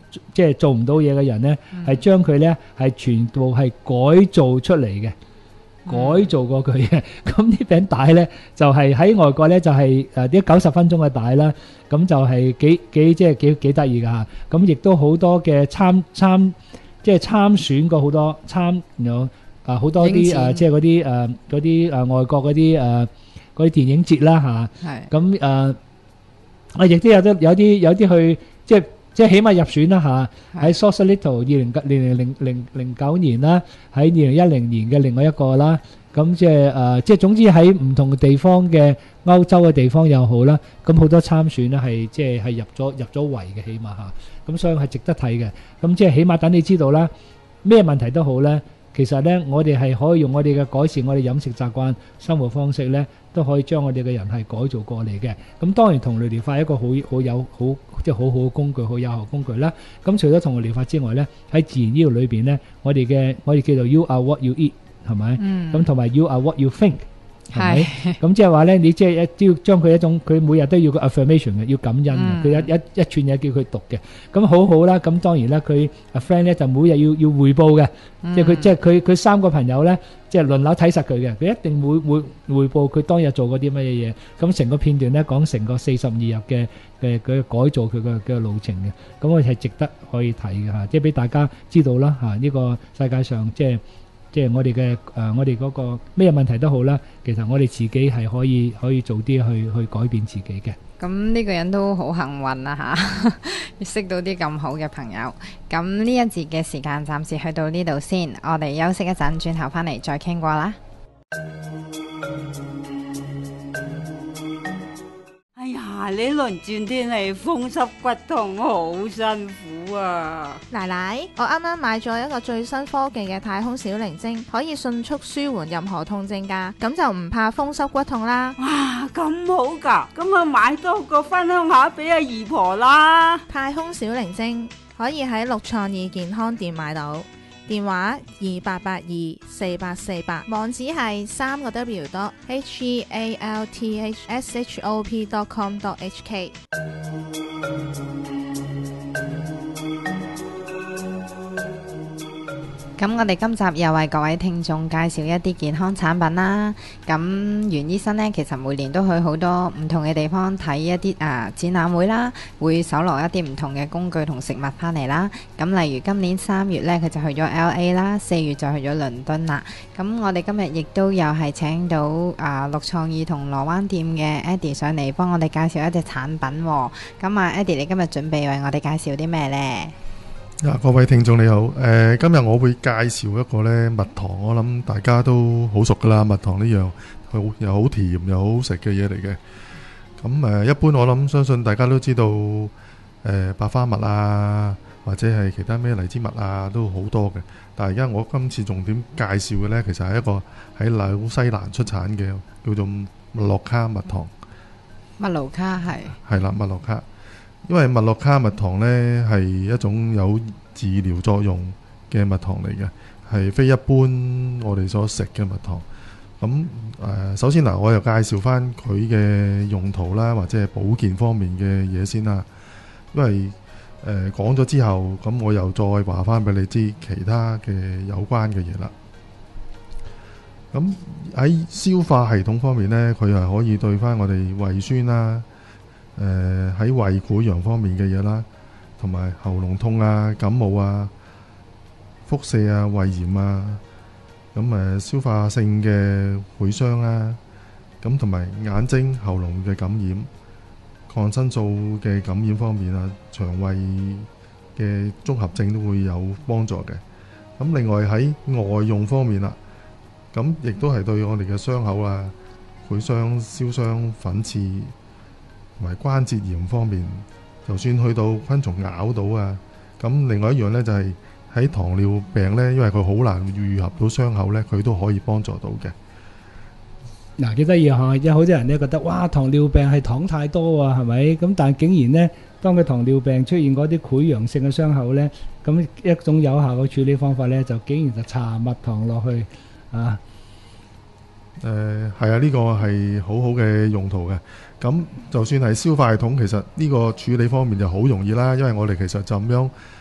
即係做唔到嘢嘅人咧，係將佢咧係全部係改造出嚟嘅。改造過佢嘅，咁啲餅帶咧就係喺外國咧就係誒啲九十分鐘嘅帶啦，咁就係幾幾即係幾幾得意㗎嚇，咁亦都好多嘅參參即係參選過好多參有啊好多啲誒即係嗰啲誒嗰啲誒外國嗰啲誒嗰啲電影節啦嚇，咁誒啊亦都有得有啲有啲去即係。即係起碼入選啦嚇，喺 Sausalito 二零零零零零九年啦，喺二零一零年嘅另外一個啦，咁即係誒，即係總之喺唔同嘅地方嘅歐洲嘅地方又好啦，咁好多參選咧係即係係入咗入咗圍嘅，起碼嚇，咁所以係值得睇嘅。咁即係起碼等你知道啦，咩問題都好咧，其實咧我哋係可以用我哋嘅改善我哋飲食習慣、生活方式咧，都可以將我哋嘅人係改造過嚟嘅。咁當然同類療法係一個好好有好即係好好嘅工具，好有效工具啦。咁除咗同類療法之外咧，喺自然醫療裏邊咧，我哋嘅我哋叫做 You are what you eat 係咪？咁同埋 You are what you think 係咪？咁即係話咧，你即係一都要將佢一種，佢每日都要個 affirmation 嘅，要感恩嘅。佢一一一串嘢叫佢讀嘅。咁好好啦。咁當然啦，佢 a friend 咧就每日要要彙報嘅，即係佢即係佢佢三個朋友咧。即係輪流睇實佢嘅，佢一定會會彙報佢當日做過啲乜嘢嘢。咁成個片段咧講成個四十二日嘅嘅佢改造佢嘅嘅路程嘅，咁我係值得可以睇嘅嚇，即係俾大家知道啦嚇。呢個世界上即係即係我哋嘅誒，我哋嗰個咩問題都好啦，其實我哋自己係可以可以做啲去去改變自己嘅。 咁呢個人都好幸運啦嚇，識到啲咁好嘅朋友。咁呢一節嘅時間暫時去到呢度先，我哋休息一陣，轉頭返嚟再傾過啦。 哎呀，呢輪轉天氣風濕骨痛，好辛苦啊！ 奶奶，我啱啱買咗一個最新科技嘅太空小靈精，可以迅速舒緩任何痛症㗎，咁就唔怕風濕骨痛啦。 哇，咁好㗎，咁啊買多個分享下俾阿姨婆啦。 太空小靈精可以喺六創意健康店買到。電話二八八二四八四八，網址係三個 W dot H E A L T H S H O P dot com dot H K。 咁我哋今集又為各位聽眾介紹一啲健康產品啦。咁袁醫生呢，其實每年都去好多唔同嘅地方睇一啲啊展覽會啦，會搜羅一啲唔同嘅工具同食物翻嚟啦。咁例如今年三月呢，佢就去咗 L A 啦，四月就去咗倫敦啦。咁我哋今日亦都有係請到啊綠創意同羅灣店嘅 Eddie 上嚟幫我哋介紹一隻產品。咁啊 Eddie，你今日準備為我哋介紹啲咩呢？ 啊，各位聽眾你好，誒、呃，今日我會介紹一個咧蜜糖，我諗大家都好熟噶啦，蜜糖呢樣好又好甜又好食嘅嘢嚟嘅。咁誒、呃，一般我諗相信大家都知道，誒、呃，百花蜜啊，或者係其他咩荔枝蜜啊，都好多嘅。但係而家我今次重點介紹嘅咧，其實係一個喺紐西蘭出產嘅，叫做麥樂卡蜜糖。 麥樂卡係係啦，麥樂卡。因為麥樂卡蜜糖呢係一種有治療作用嘅蜜糖嚟嘅，係非一般我哋所食嘅蜜糖。咁誒、呃，首先嗱，我又介紹翻佢嘅用途啦，或者係保健方面嘅嘢先啦。因為誒講咗之後，咁我又再話翻俾你知其他嘅有關嘅嘢啦。咁喺消化系統方面呢，佢係可以對翻我哋胃酸啦。誒喺胃潰瘍方面嘅嘢啦，同埋喉嚨痛啊、感冒啊、腹瀉啊、胃炎啊，咁誒消化性嘅潰傷啊，咁同埋眼睛、喉嚨嘅感染、抗生素嘅感染方面啊，腸胃嘅綜合症都會有幫助嘅。咁另外喺外用方面啦，咁亦都係對我哋嘅傷口啊、潰傷、燒傷、粉刺同埋關節炎方面，就算去到昆蟲咬到啊，咁另外一樣呢，就係喺糖尿病呢，因為佢好難愈合到傷口呢，佢都可以幫助到嘅。 嗱，幾得意嚇！有好多人呢覺得哇，糖尿病係糖太多啊，係咪？咁但係竟然呢，當佢糖尿病出現嗰啲潰瘍性嘅傷口呢，咁一種有效嘅處理方法呢，就竟然就搽蜜糖落去啊！ 誒係啊，呢個係好好嘅用途嘅。咁就算係消化系統，其實呢個處理方面就好容易啦，因為我哋其實就咁樣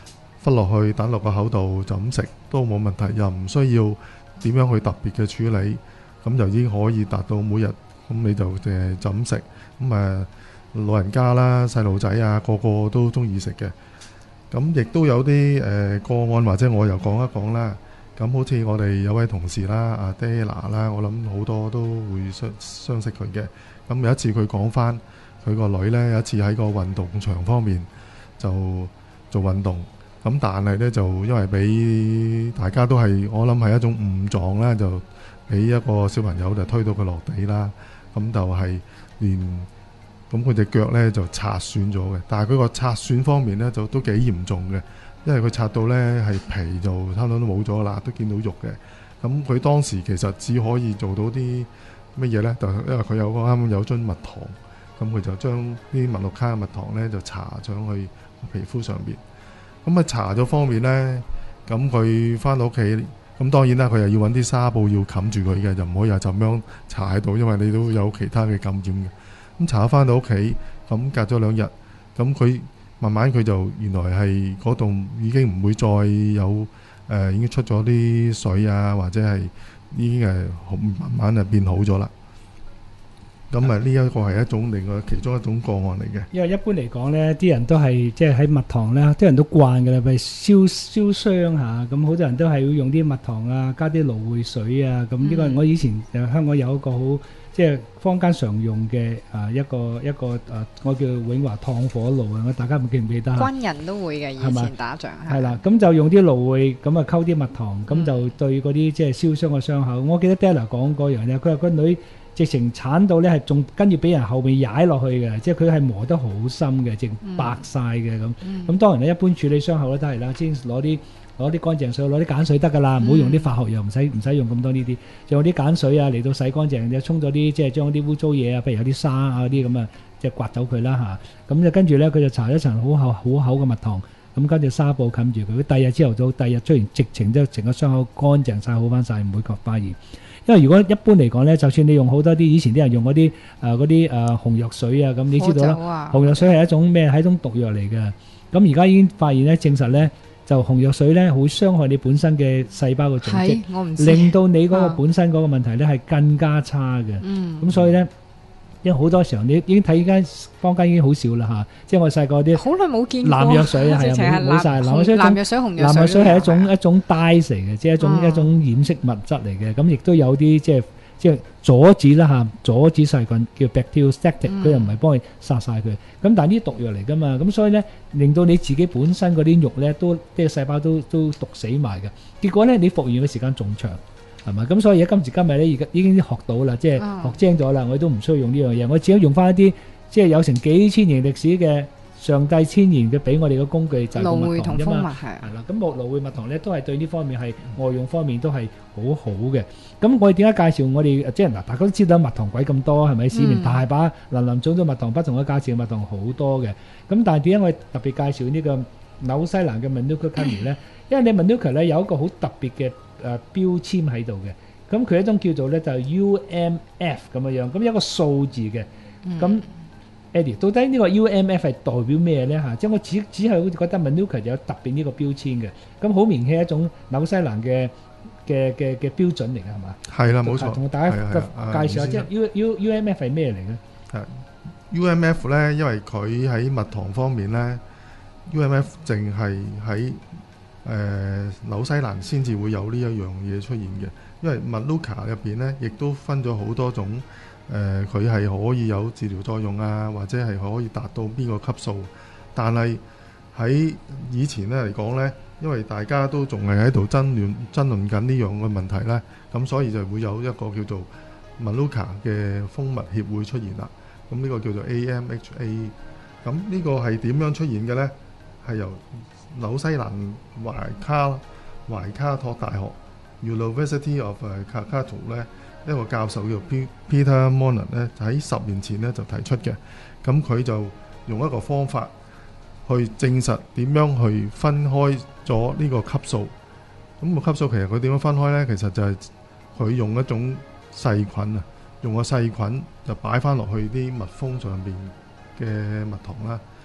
忽落去等落個口度就咁食都冇問題，又唔需要點樣去特別嘅處理，咁就已經可以達到每日咁你就誒就咁食。咁誒老人家啦、細路仔啊，個個都中意食嘅。咁亦都有啲誒個案，或者我又講一講啦。咁好似我哋有位同事啦，阿 Della 啦，我諗好多都會相相識佢嘅。咁有一次佢講翻佢個女呢，有一次喺個運動場方面就做運動，咁但係呢，就因為俾大家都係我諗係一種誤撞啦，就俾一個小朋友就推到佢落地啦，咁就係連咁佢隻腳呢就擦損咗嘅，但係佢個擦損方面呢，就都幾嚴重嘅。因為佢擦到呢係皮就差唔多都冇咗啦，都見到肉嘅。咁佢當時其實只可以做到啲乜嘢呢？就因為佢有個啱啱有樽蜜糖，咁佢就將啲麥綠卡嘅蜜糖呢就搽上去皮膚上邊。咁啊搽咗方面呢，咁佢翻到屋企，咁當然啦，佢又要揾啲紗布要冚住佢嘅，就唔可以就咁樣搽喺度，因為你都有其他嘅感染嘅。咁搽咗翻到屋企，咁隔咗兩日，咁佢。慢慢佢就原來係嗰度已經唔會再有誒、呃，已經出咗啲水啊，或者係已經係慢慢就變好咗啦。咁啊，呢一個係一種另外其中一種個案嚟嘅。 因為一般嚟講呢，啲人都係即係喺蜜糖呢，啲人都慣㗎啦，譬如燒燒傷下，咁好多人都係會用啲蜜糖啊，加啲蘆薈水啊。咁呢個我以前誒香港有一個好。即係坊間常用嘅啊一個一個啊，我叫永華燙火爐啊！我大家唔記唔記得？ 軍人都會嘅，以前打仗係啦，咁就用啲蘆薈咁啊，溝啲蜜糖，咁就對嗰啲即係燒傷嘅傷口。我記得 Della 講嗰樣嘢，佢話個女直情鏟到咧係仲跟住俾人後面踩落去嘅，即係佢係磨得好深嘅，直白晒嘅咁。咁當然咧，一般處理傷口咧都係啦，先攞啲。攞啲乾淨水，攞啲鹼水得㗎啦，唔好用啲化學藥，唔使唔使用咁多呢啲，就用啲鹼水啊嚟到洗乾淨，就沖咗啲即係將啲污糟嘢啊，譬如有啲沙啊嗰啲咁啊，即係刮走佢啦嚇。咁就跟住咧，佢就搽一層好厚好厚嘅蜜糖，咁跟住紗布冚住佢。佢第二日朝頭早，第二日出完直情都成個傷口乾淨晒，好翻晒，唔會割發炎。因為如果一般嚟講咧，就算你用好多啲以前啲人用嗰啲誒嗰啲誒紅藥水啊，咁你知道啦，紅藥水係一種咩？係一種毒藥嚟嘅。咁而家已經發現咧，證實咧。就紅藥水咧，會傷害你本身嘅細胞嘅組織，令到你嗰個本身嗰個問題咧係更加差嘅。嗯，咁所以咧，因為好多時候你已經睇依間坊間已經好少啦嚇，即係我細個啲好耐冇見過藍藥水啊，係啊，冇冇曬藍藥水。 藍藥水、紅藥水， 藍藥水係一種一種 dye 嚟嘅，即係一種一種染色物質嚟嘅。咁亦都有啲即係。即係阻止啦嚇，阻止細菌叫 bacteriostatic，佢又唔係幫你殺晒佢。咁但係呢啲毒藥嚟㗎嘛，咁所以咧令到你自己本身嗰啲肉咧都啲細胞都都毒死埋嘅。結果咧你復原嘅時間仲長，係咪？咁所以而家今時今日咧，而家已經學到啦，即係學精咗啦。我都唔需要用呢樣嘢，我只係用翻一啲即係有成幾千年歷史嘅上帝千年嘅俾我哋嘅工具就係蘆薈同蜂蜜係係啦。咁木蘆薈蜜糖咧都係對呢方面係外用方面都係好好嘅。咁我哋點解介紹我哋即係嗱？大家都知道蜜糖鬼咁多係咪？市面大把林林總總蜜糖，不同嘅價錢嘅蜜糖好多嘅。咁但係點解我哋特別介紹呢個紐西蘭嘅 Manuka Honey 咧？因為你 Manuka 咧有一個好特別嘅誒標籤喺度嘅。咁佢一種叫做咧就係 U M F 咁樣樣，咁有一個數字嘅。咁Eddie，到底呢個 U M F 係代表咩咧嚇？即係我只只係好似覺得 Manuka 有特別呢個標籤嘅。咁好明顯係一種紐西蘭嘅嘅嘅嘅標準嚟嘅係嘛？ 係啦，冇錯。 同大家介紹下，即係 U U U M F 係咩嚟嘅？ 係 U M F 咧，因為佢喺蜜糖方面咧 ，U M F 淨係喺誒紐西蘭先至會有呢一樣嘢出現嘅。因為 Manuka 入邊咧，亦都分咗好多種。誒佢係可以有治療作用啊，或者係可以達到邊個級數？但係喺以前咧嚟講咧，因為大家都仲係喺度爭論爭論緊呢樣嘅問題咧，咁所以就會有一個叫做 Manuka 嘅蜂蜜協會出現啦。咁呢個叫做 A M H A。咁呢個係點樣出現嘅咧？係由紐西蘭懷卡懷卡托大學 University of Waikato 咧。一個教授叫 Peter Monan 咧，喺十年前咧就提出嘅。咁佢就用一個方法去證實點樣去分開咗呢個級數。咁個級數其實佢點樣分開咧？其實就係佢用一種細菌啊，用個細菌就擺翻落去啲蜜蜂上邊嘅蜜糖啦。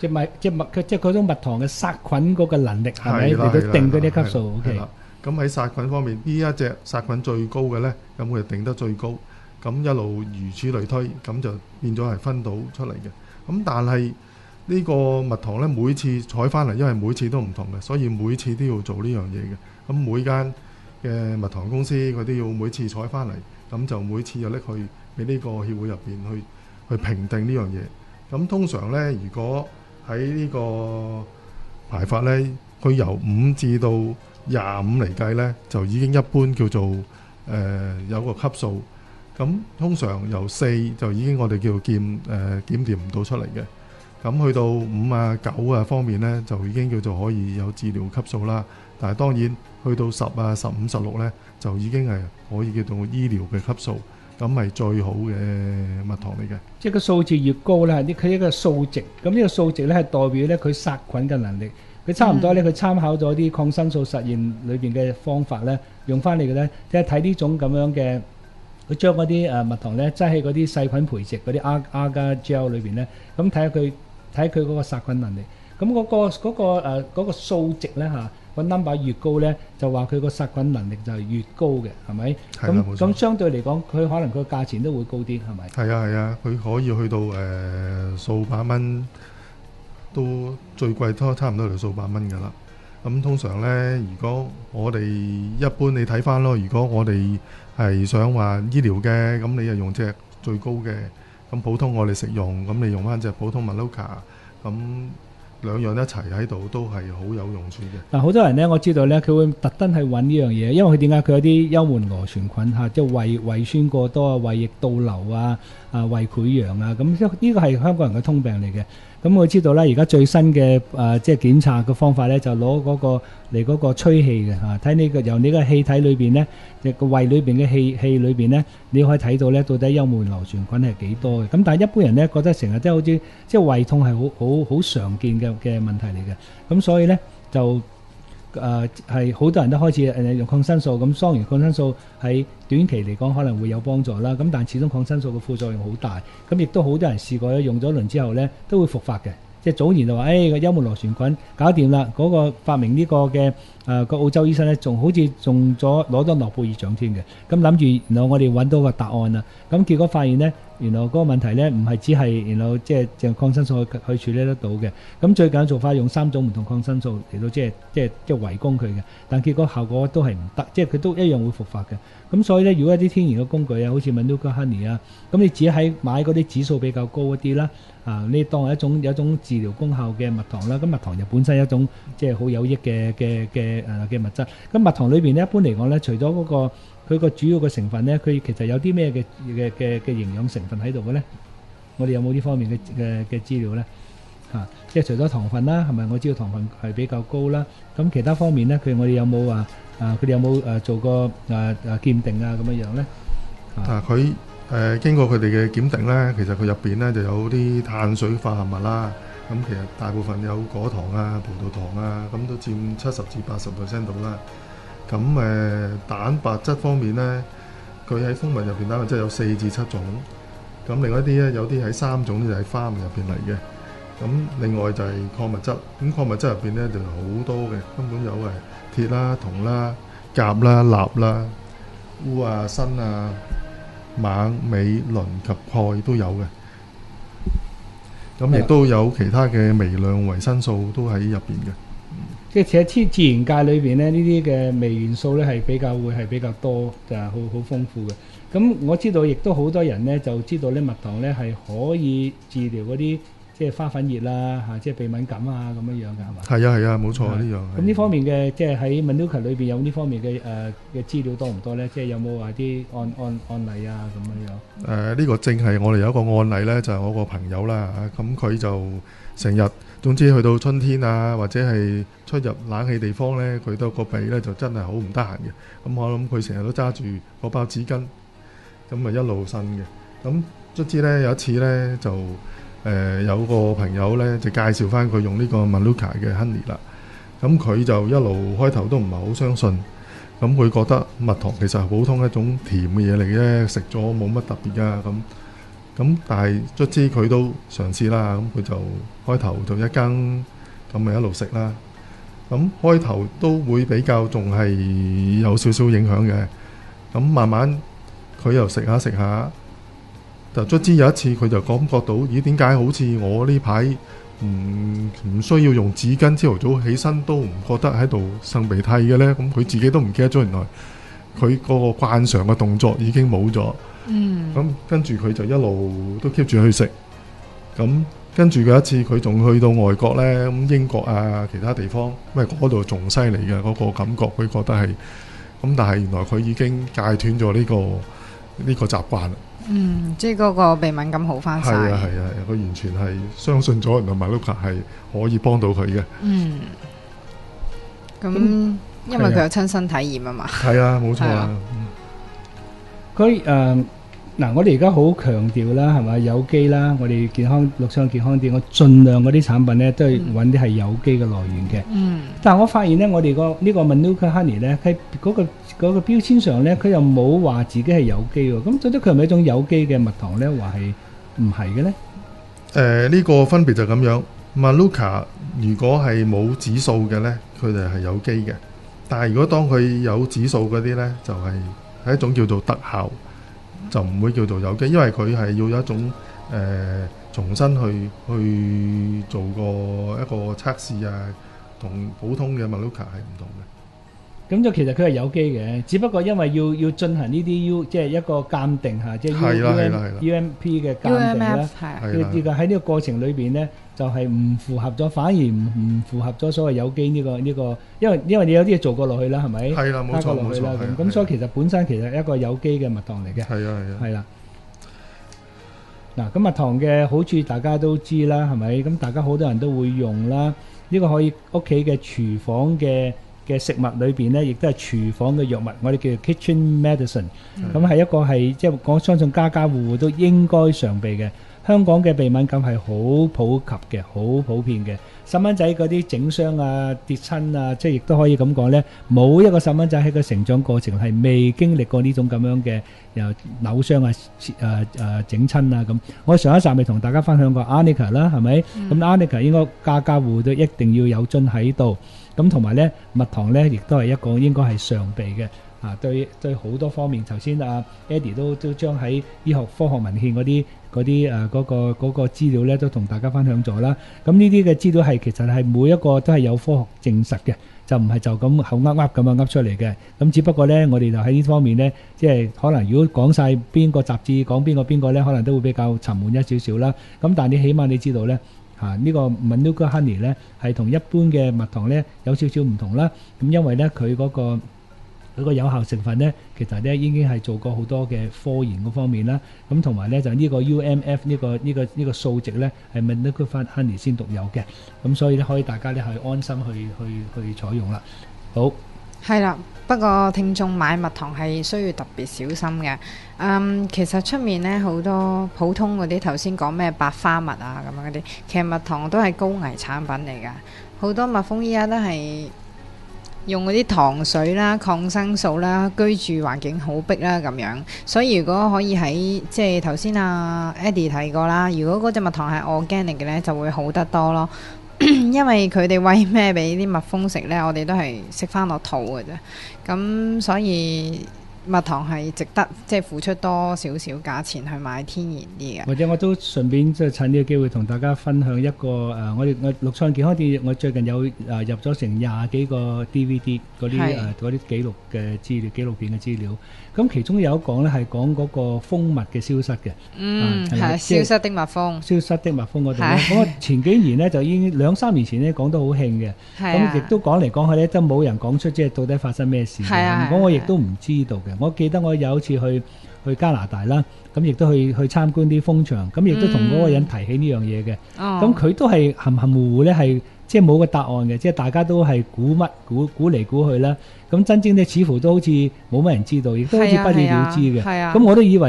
即係蜜即係蜜即係嗰種蜜糖嘅殺菌嗰個能力係咪係啦嚟到定嗰係啦啲級數係 ？OK， 啦咁喺殺菌方面，呢一隻殺菌最高嘅呢，咁佢就定得最高，咁一路如此類推，咁就變咗係分到出嚟嘅。咁但係呢個蜜糖呢，每次採翻嚟，因為每次都唔同嘅，所以每次都要做呢樣嘢嘅。咁每間嘅蜜糖公司佢都要每次採翻嚟，咁就每次又拎去俾呢個協會入邊去去評定呢樣嘢。咁通常呢，如果喺呢個排法呢，佢由五至到廿五嚟計呢，就已經一般叫做誒、呃、有個級數。咁通常由四就已經我哋叫做檢誒、呃、檢驗唔到出嚟嘅。咁去到五啊九啊方面呢，就已經叫做可以有治療級數啦。但係當然去到十啊十五十六呢，就已經係可以叫做醫療嘅級數。咁係最好嘅蜜糖嚟嘅。即係個數字越高呢，係佢一個數值。咁呢個數值呢，係代表呢佢殺菌嘅能力。佢差唔多咧，佢參考咗啲抗生素實驗裏邊嘅方法咧，用翻嚟嘅咧，即係睇呢種咁樣嘅，佢將嗰啲誒蜜糖咧擠喺嗰啲細菌培植嗰啲 agar gel 裏邊咧，咁睇下佢睇佢嗰個殺菌能力。咁嗰個嗰個誒嗰個數值咧嚇，個 number 越高咧，就話佢個殺菌能力就係越高嘅，係咪？咁咁相對嚟講，佢可能佢個價錢都會高啲，係咪？係啊係啊，佢可以去到誒數百蚊。都最貴都差唔多嚟數百蚊㗎啦。咁通常呢，如果我哋一般你睇翻咯，如果我哋係想話醫療嘅，咁你就用隻最高嘅。咁普通我哋食用，咁你用翻隻普通 Manuka，咁兩樣一齊喺度都係好有用處嘅。嗱，好多人呢，我知道呢，佢會特登去揾呢樣嘢，因為佢點解佢有啲幽門螺旋菌嚇，即係胃胃酸過多啊、胃液倒流啊、啊胃潰瘍啊，咁呢個係香港人嘅通病嚟嘅。咁我知道啦，而家最新嘅誒即係檢查嘅方法咧，就攞嗰個嚟嗰個吹氣嘅嚇，睇你個由你個氣體裏邊咧，隻個胃裏邊嘅氣氣裏邊咧，你可以睇到咧，到底幽門螺旋菌係幾多嘅。咁但係一般人咧覺得成日都好似即係胃痛係好好好常見嘅嘅問題嚟嘅。咁所以咧就誒係好多人都開始誒用抗生素。咁當然抗生素喺短期嚟講可能會有幫助啦。咁但係始終抗生素嘅副作用好大。咁亦都好多人試過咧，用咗一輪之後咧都會復發嘅。即係早年就話誒個幽門螺旋菌搞掂啦，嗰個發明呢個嘅誒個澳洲醫生咧，仲好似中咗攞咗諾貝爾獎添嘅。咁諗住然後我哋揾到個答案啦。咁結果發現咧，原來嗰個問題咧唔係只係然後即係淨抗生素去去處理得到嘅。咁最近做法用三種唔同抗生素嚟到即係即係即係圍攻佢嘅，但結果效果都係唔得，即係佢都一樣會復發嘅。咁所以咧，如果一啲天然嘅工具啊，好似 Manuka Honey 啊，咁你自己喺買嗰啲指數比較高一啲啦，啊，你當係一種有一種治療功效嘅蜜糖啦。咁蜜糖就本身係一種即係好有益嘅嘅嘅誒嘅物質。咁蜜糖裏邊咧，一般嚟講咧，除咗嗰個佢個主要嘅成分咧，佢其實有啲咩嘅嘅嘅嘅營養成分喺度嘅咧？我哋有冇呢方面嘅嘅嘅資料咧？嚇，即係除咗糖分啦，係咪？我知道糖分係比較高啦。咁其他方面咧，佢我哋有冇話啊？佢哋有冇誒做過誒誒鑑定啊咁樣樣咧？啊，佢誒經過佢哋嘅檢定咧，其實佢入邊咧就有啲碳水化合物啦。咁其實大部分有果糖啊、葡萄糖啊，咁都佔七十至八十 percent 度啦。咁誒蛋白質方面咧，佢喺蜂蜜入邊蛋白質有四至七種。咁另外一啲咧，有啲喺三種就喺花蜜入邊嚟嘅。咁另外就係礦物質，咁礦物質入邊咧就好多嘅，根本有誒鐵啦、銅啦、鉀啦、鈉啦、鎢啊、砷啊、錳、鎂、磷及鈣都有嘅。咁亦都有其他嘅微量維生素都喺入邊嘅。即係其實自自然界裏邊咧，呢啲嘅微元素咧係比較會係比較多，就係好好豐富嘅。咁我知道亦都好多人咧就知道咧蜜糖咧係可以治療嗰啲即係花粉熱啦嚇，即係鼻敏感啊咁樣樣嘅係嘛？係啊係啊，冇錯呢樣。咁呢方面嘅即係喺 Manuka 裏邊有呢方面嘅誒嘅資料多唔多咧？即係有冇話啲案案案例啊咁樣樣？誒呢個正係我哋有一個案例咧，就係我個朋友啦嚇，咁佢就成日總之去到春天啊，或者係出入冷氣地方咧，佢都個鼻咧就真係好唔得閒嘅。咁我諗佢成日都揸住嗰包紙巾，咁咪一路呻嘅。咁卒之咧有一次咧就誒、呃、有個朋友咧就介紹翻佢用呢個 Manuka 嘅 honey 啦。咁佢就一路開頭都唔係好相信，咁佢覺得蜜糖其實係普通一種甜嘅嘢嚟嘅，食咗冇乜特別噶咁。 咁但係卒之佢都嘗試啦，咁佢就開頭就一羹咁咪一路食啦。咁開頭都會比較仲係有少少影響嘅。咁慢慢佢又食下食下，就卒之有一次佢就感覺到，咦點解好似我呢排唔唔需要用紙巾，朝頭早起身都唔覺得喺度擤鼻涕嘅呢？咁佢自己都唔記得咗，原來佢嗰個慣常嘅動作已經冇咗。 嗯， 咁跟住佢就一路都 keep 住去食。咁跟住有一次佢仲去到外國呢，咁英國啊其他地方，因為嗰度仲犀利嘅嗰個感覺，佢覺得係咁，但係原來佢已經戒斷咗呢個呢個習慣啦。 嗯，即係嗰個鼻敏感好翻晒。 係啊係啊係啊，佢完全係相信咗原來 Manuka 係可以幫到佢嘅。 嗯，咁因為佢有親身體驗啊嘛。係啊，冇錯啊。 佢誒嗱，我哋而家好強調啦，係咪有機啦？我哋健康綠昌健康店，我盡量嗰啲產品咧都係揾啲係有機嘅來源嘅。嗯。但係我發現咧，我哋個呢個 Manuka Honey 咧，喺嗰個嗰個標籤上咧，佢又冇話自己係有機喎。咁到底佢係咪一種有機嘅蜜糖咧？話係唔係嘅咧？ 誒，呢個分別就咁樣。Manuka 如果係冇指數嘅咧，佢哋係有機嘅。但係如果當佢有指數嗰啲咧，就係係一種叫做特效。就唔會叫做有機，因為佢係要有一種誒、呃、重新去去做個一個測試啊，同普通嘅 Manuka 係唔同嘅。 咁就其實佢係有機嘅，只不過因為要要進行呢啲 U 即係一個鑑定嚇，即係 U M U M P 嘅鑑定啦。呢個喺呢個過程裏邊咧，就係唔符合咗，反而唔唔符合咗所謂有機呢個呢個，因為因為你有啲嘢做過落去啦，係咪？ 係啦，冇錯冇錯。 咁咁所以其實本身其實係一個有機嘅蜜糖嚟嘅。 係啊係啊。 係啦。嗱，咁蜜糖嘅好處大家都知啦，係咪？咁大家好多人都會用啦。呢個可以屋企嘅廚房嘅嘅食物裏邊咧，亦都係廚房嘅藥物，我哋叫做 kitchen medicine。咁係一個係即係我相信家家戶戶都應該常備嘅。香港嘅鼻敏感係好普及嘅，好普遍嘅。細蚊仔嗰啲整傷啊、跌親啊，即係亦都可以咁講咧，冇一個細蚊仔喺個成長過程係未經歷過呢種咁樣嘅又扭傷啊、誒誒整親啊咁。我上一集咪同大家分享過 Arnica 啦，係咪？咁 Arnica 應該家家戶戶都一定要有樽喺度。咁同埋咧，蜜糖咧亦都係一個應該係常備嘅。啊，對對好多方面，頭先阿 Eddie 都都將喺醫學科學文獻嗰啲嗰啲誒嗰個嗰個資料咧，都同大家分享咗啦。咁呢啲嘅資料係其實係每一個都係有科學證實嘅，就唔係就咁口噏噏咁樣噏出嚟嘅。咁只不過咧，我哋就喺呢方面咧，即係可能如果講晒邊個雜誌講邊個邊個咧，可能都會比較沉悶一少少啦。咁但係你起碼你知道咧，嚇呢個 Manuka Honey 咧係同一般嘅蜜糖咧有少少唔同啦。咁因為咧佢嗰個嗰個有效成分咧，其實咧已經係做過好多嘅科研嗰方面啦。咁同埋咧就呢個 U M F 呢個呢個呢個數值咧係 Manuka Honey 先獨有嘅。咁所以咧可以大家咧係安心去去去採用啦。好， 係啦。不過聽眾買蜜糖係需要特別小心嘅。嗯，其實出面咧好多普通嗰啲頭先講咩百花蜜啊咁樣嗰啲，其實蜜糖都係高危產品嚟㗎。好多蜜蜂依家都係用嗰啲糖水啦、抗生素啦，居住環境好逼啦咁樣，所以如果可以喺即係頭先阿 Eddie 提過啦，如果嗰隻蜜糖係 organic 嘅呢，就會好得多咯。因為佢哋餵咩俾啲蜜蜂食呢，我哋都係食翻落肚嘅啫。咁所以蜜糖係值得即係付出多少少價錢去買天然啲嘅。 或者我都順便即係趁呢個機會同大家分享一個誒、呃，我哋我綠創健康店，我最近有誒、呃、入咗成廿幾個 D V D 嗰啲誒嗰啲記錄嘅資料、紀錄片嘅資料。咁其中有一講咧係講嗰個蜂蜜嘅消失嘅。 嗯，係、啊、消失的蜜蜂。消失的蜜蜂嗰度咧，咁我前幾年咧就已經兩三年前咧講得好興嘅。咁亦都講嚟講去咧都冇人講出即係到底發生咩事。係啊，咁我亦都唔知道嘅。我記得我有一次去去加拿大啦，咁亦都去去參觀啲蜂場，咁亦都同嗰個人提起呢樣嘢嘅。哦，咁佢都係含含糊糊咧，係即係冇個答案嘅，即係大家都係估乜估估嚟估去啦。咁真正咧似乎都好似冇乜人知道，亦都好似不了了之嘅。係啊，咁我都以為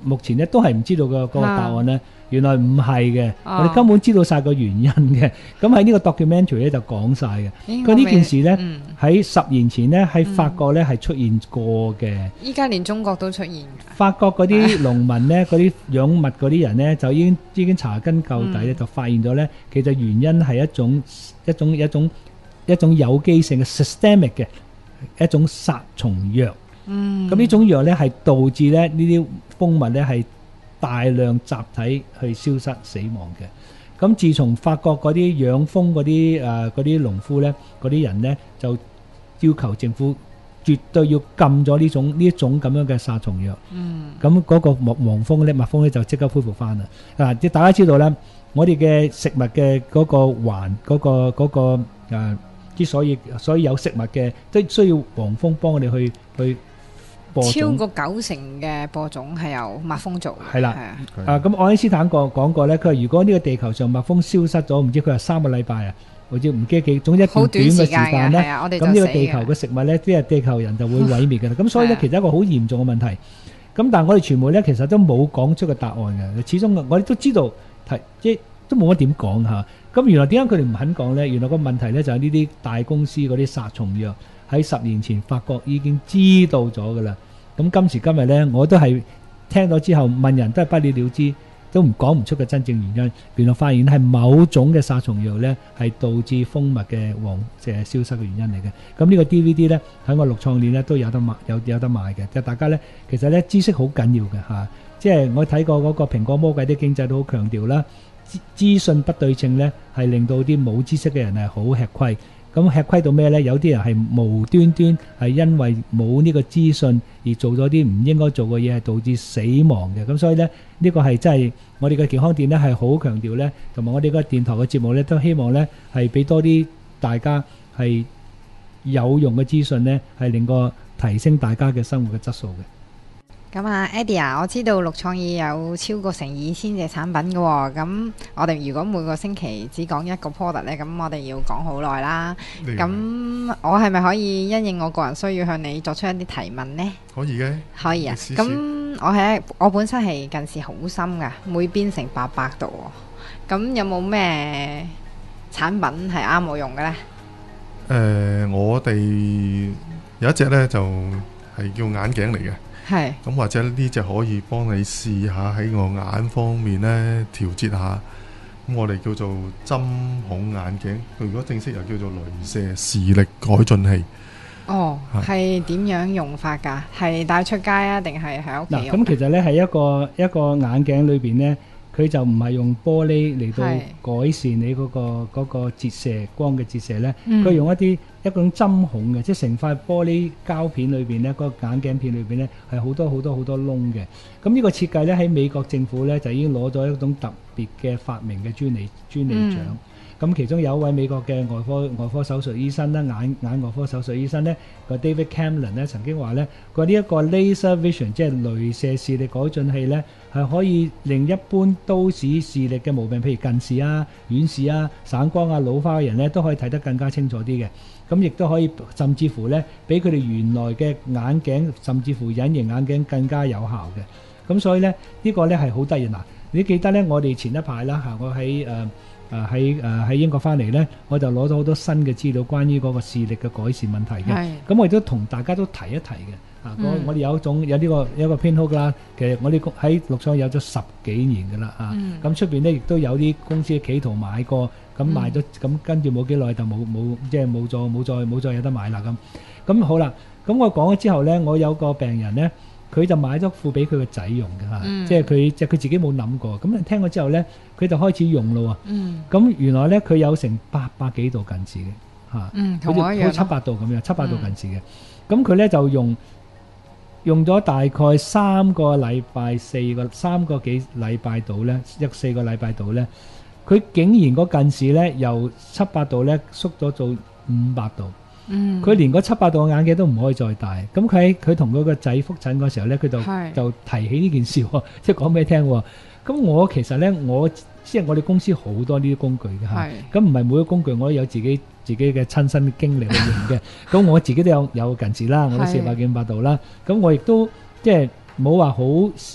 目前咧都係唔知道個嗰個答案咧。原來唔係嘅， 哦我哋根本知道晒個原因嘅。咁喺呢個 documentary 咧就講晒嘅。佢呢件事咧喺十年前咧喺法國咧係出現過嘅。 依家連中國都出現。 法國嗰啲農民咧，嗰啲養物嗰啲人咧，就已經已經查根究底咧，就發現咗咧，其實原因係一種一種一種一種有機性嘅 systemic 嘅一種殺蟲藥。 嗯。 咁呢種藥咧係導致咧呢啲蜂蜜咧係大量集體去消失死亡嘅。咁自從法國嗰啲養蜂嗰啲誒嗰啲農夫咧，嗰啲人咧就要求政府絕對要禁咗呢種呢一種咁樣嘅殺蟲藥。嗯。咁嗰個蜜黃蜂咧，蜜蜂咧就即刻恢復翻啦。嗱，即大家知道咧，我哋嘅食物嘅嗰個環嗰個嗰個誒，之所以所以有食物嘅，都需要黃蜂幫我哋去去。 超過九成嘅播種係由蜜蜂做。 係啦，啊咁愛因斯坦講講過咧，佢話如果呢個地球上蜜蜂消失咗，唔知佢話三個禮拜啊，或者唔記得幾，總之一段短嘅時間咧，咁呢個地球嘅食物咧，即係地球人就會毀滅㗎啦。咁所以咧，其實一個好嚴重嘅問題。咁但係我哋傳媒咧，其實都冇講出個答案嘅。始終我哋都知道，提即係都冇乜點講嚇。咁原來點解佢哋唔肯講咧？原來個問題咧就係呢啲大公司嗰啲殺蟲藥。喺十年前，法國已經知道咗㗎啦。咁今時今日呢，我都係聽到之後問人都係不了了之，都唔講唔出嘅真正原因。原來發現係某種嘅殺蟲藥呢，係導致蜂蜜嘅黃誒消失嘅原因嚟嘅。咁呢個 D V D 呢，喺我六創鏈呢都有得賣，有有得賣嘅。即係大家呢，其實呢知識好緊要嘅嚇。即係我睇過嗰個蘋果魔鬼啲經濟都好強調啦，資訊不對稱呢，係令到啲冇知識嘅人係好吃虧。咁吃虧到咩呢？有啲人係無端端係因為冇呢個資訊而做咗啲唔應該做嘅嘢，係導致死亡嘅。咁所以呢，呢個係真係我哋嘅健康電呢係好強調呢，同埋我哋個電台嘅節目呢都希望呢係俾多啲大家係有用嘅資訊呢，係令個提升大家嘅生活嘅質素嘅。 咁啊 Eddie 啊，我知道六創意有超過成二千隻產品嘅喎。咁我哋如果每個星期只講一個 product 咧，咁我哋要講好耐啦。咁我係咪可以因應我個人需要向你作出一啲提問呢？ 可以嘅。 可以啊。咁我係我本身係近視好深噶，每邊成八百度。咁有冇咩產品係啱我用嘅呢？ 誒，我哋有一隻呢就係叫眼鏡嚟嘅。 係， 咁或者呢隻可以幫你試下喺我眼方面呢調節下。咁我哋叫做針孔眼鏡，佢如果正式又叫做雷射視力改進器。 哦，係點樣用法㗎？係帶出街啊，定係喺屋企用？ 嗱，咁其實呢係一個一個眼鏡裏邊呢，佢就唔係用玻璃嚟到改善你嗰個嗰個折射光嘅折射呢，佢用一啲一種針孔嘅，即係成塊玻璃膠片裏邊呢，嗰個眼鏡片裏邊呢係好多好多好多窿嘅。咁呢個設計呢喺美國政府呢就已經攞咗一種特別嘅發明嘅專利專利獎。咁其中有一位美國嘅外科外科手術醫生咧，眼眼外科手術醫生咧，個 David Camlin 咧曾經話咧，佢呢一個 laser vision 即係鐳射視力改進器咧，係可以令一般都市視力嘅毛病，譬如近視啊、遠視啊、散光啊、老花嘅人咧，都可以睇得更加清楚啲嘅。咁亦都可以甚至乎咧，比佢哋原來嘅眼鏡，甚至乎隱形眼鏡更加有效嘅。咁所以咧，呢個咧係好得意嗱。你記得咧，我哋前一排啦嚇，我喺誒。誒喺誒喺英國翻嚟咧，我就攞咗好多新嘅資料，關於嗰個視力嘅改善問題嘅。咁我亦都同大家都提一提嘅。啊，我我哋有一種有呢個有一個 Pinhole 啦，其實我哋喺六創有咗十幾年㗎啦。啊，咁出邊咧亦都有啲公司企圖買過，咁賣咗，咁跟住冇幾耐就冇冇即係冇再冇再冇再有得買啦咁。咁好啦，咁我講咗之後咧，我有個病人咧。佢就買咗副俾佢個仔用嘅嚇，嗯、即係佢即係佢自己冇諗過。咁聽過之後咧，佢就開始用咯喎。咁、嗯、原來咧佢有成八百幾度近視嘅嚇，嗯、好似好七八度咁樣，七八度近視嘅。咁佢咧就用用咗大概三個禮拜、四個三個幾禮拜度咧，一四個禮拜度咧，佢竟然個近視咧由七八度咧縮咗做五百度。嗯，佢連嗰七八度嘅眼鏡都唔可以再戴，咁佢喺佢同佢個仔覆診嗰時候咧，佢就就提起呢件事喎，即係講俾你聽喎。咁我其實咧，我即係我哋公司好多呢啲工具嘅嚇，咁唔係每個工具我都有自己自己嘅親身經歷去用嘅。咁我自己都有有近視啦，我都四百幾五百度啦。咁我亦都即係冇話好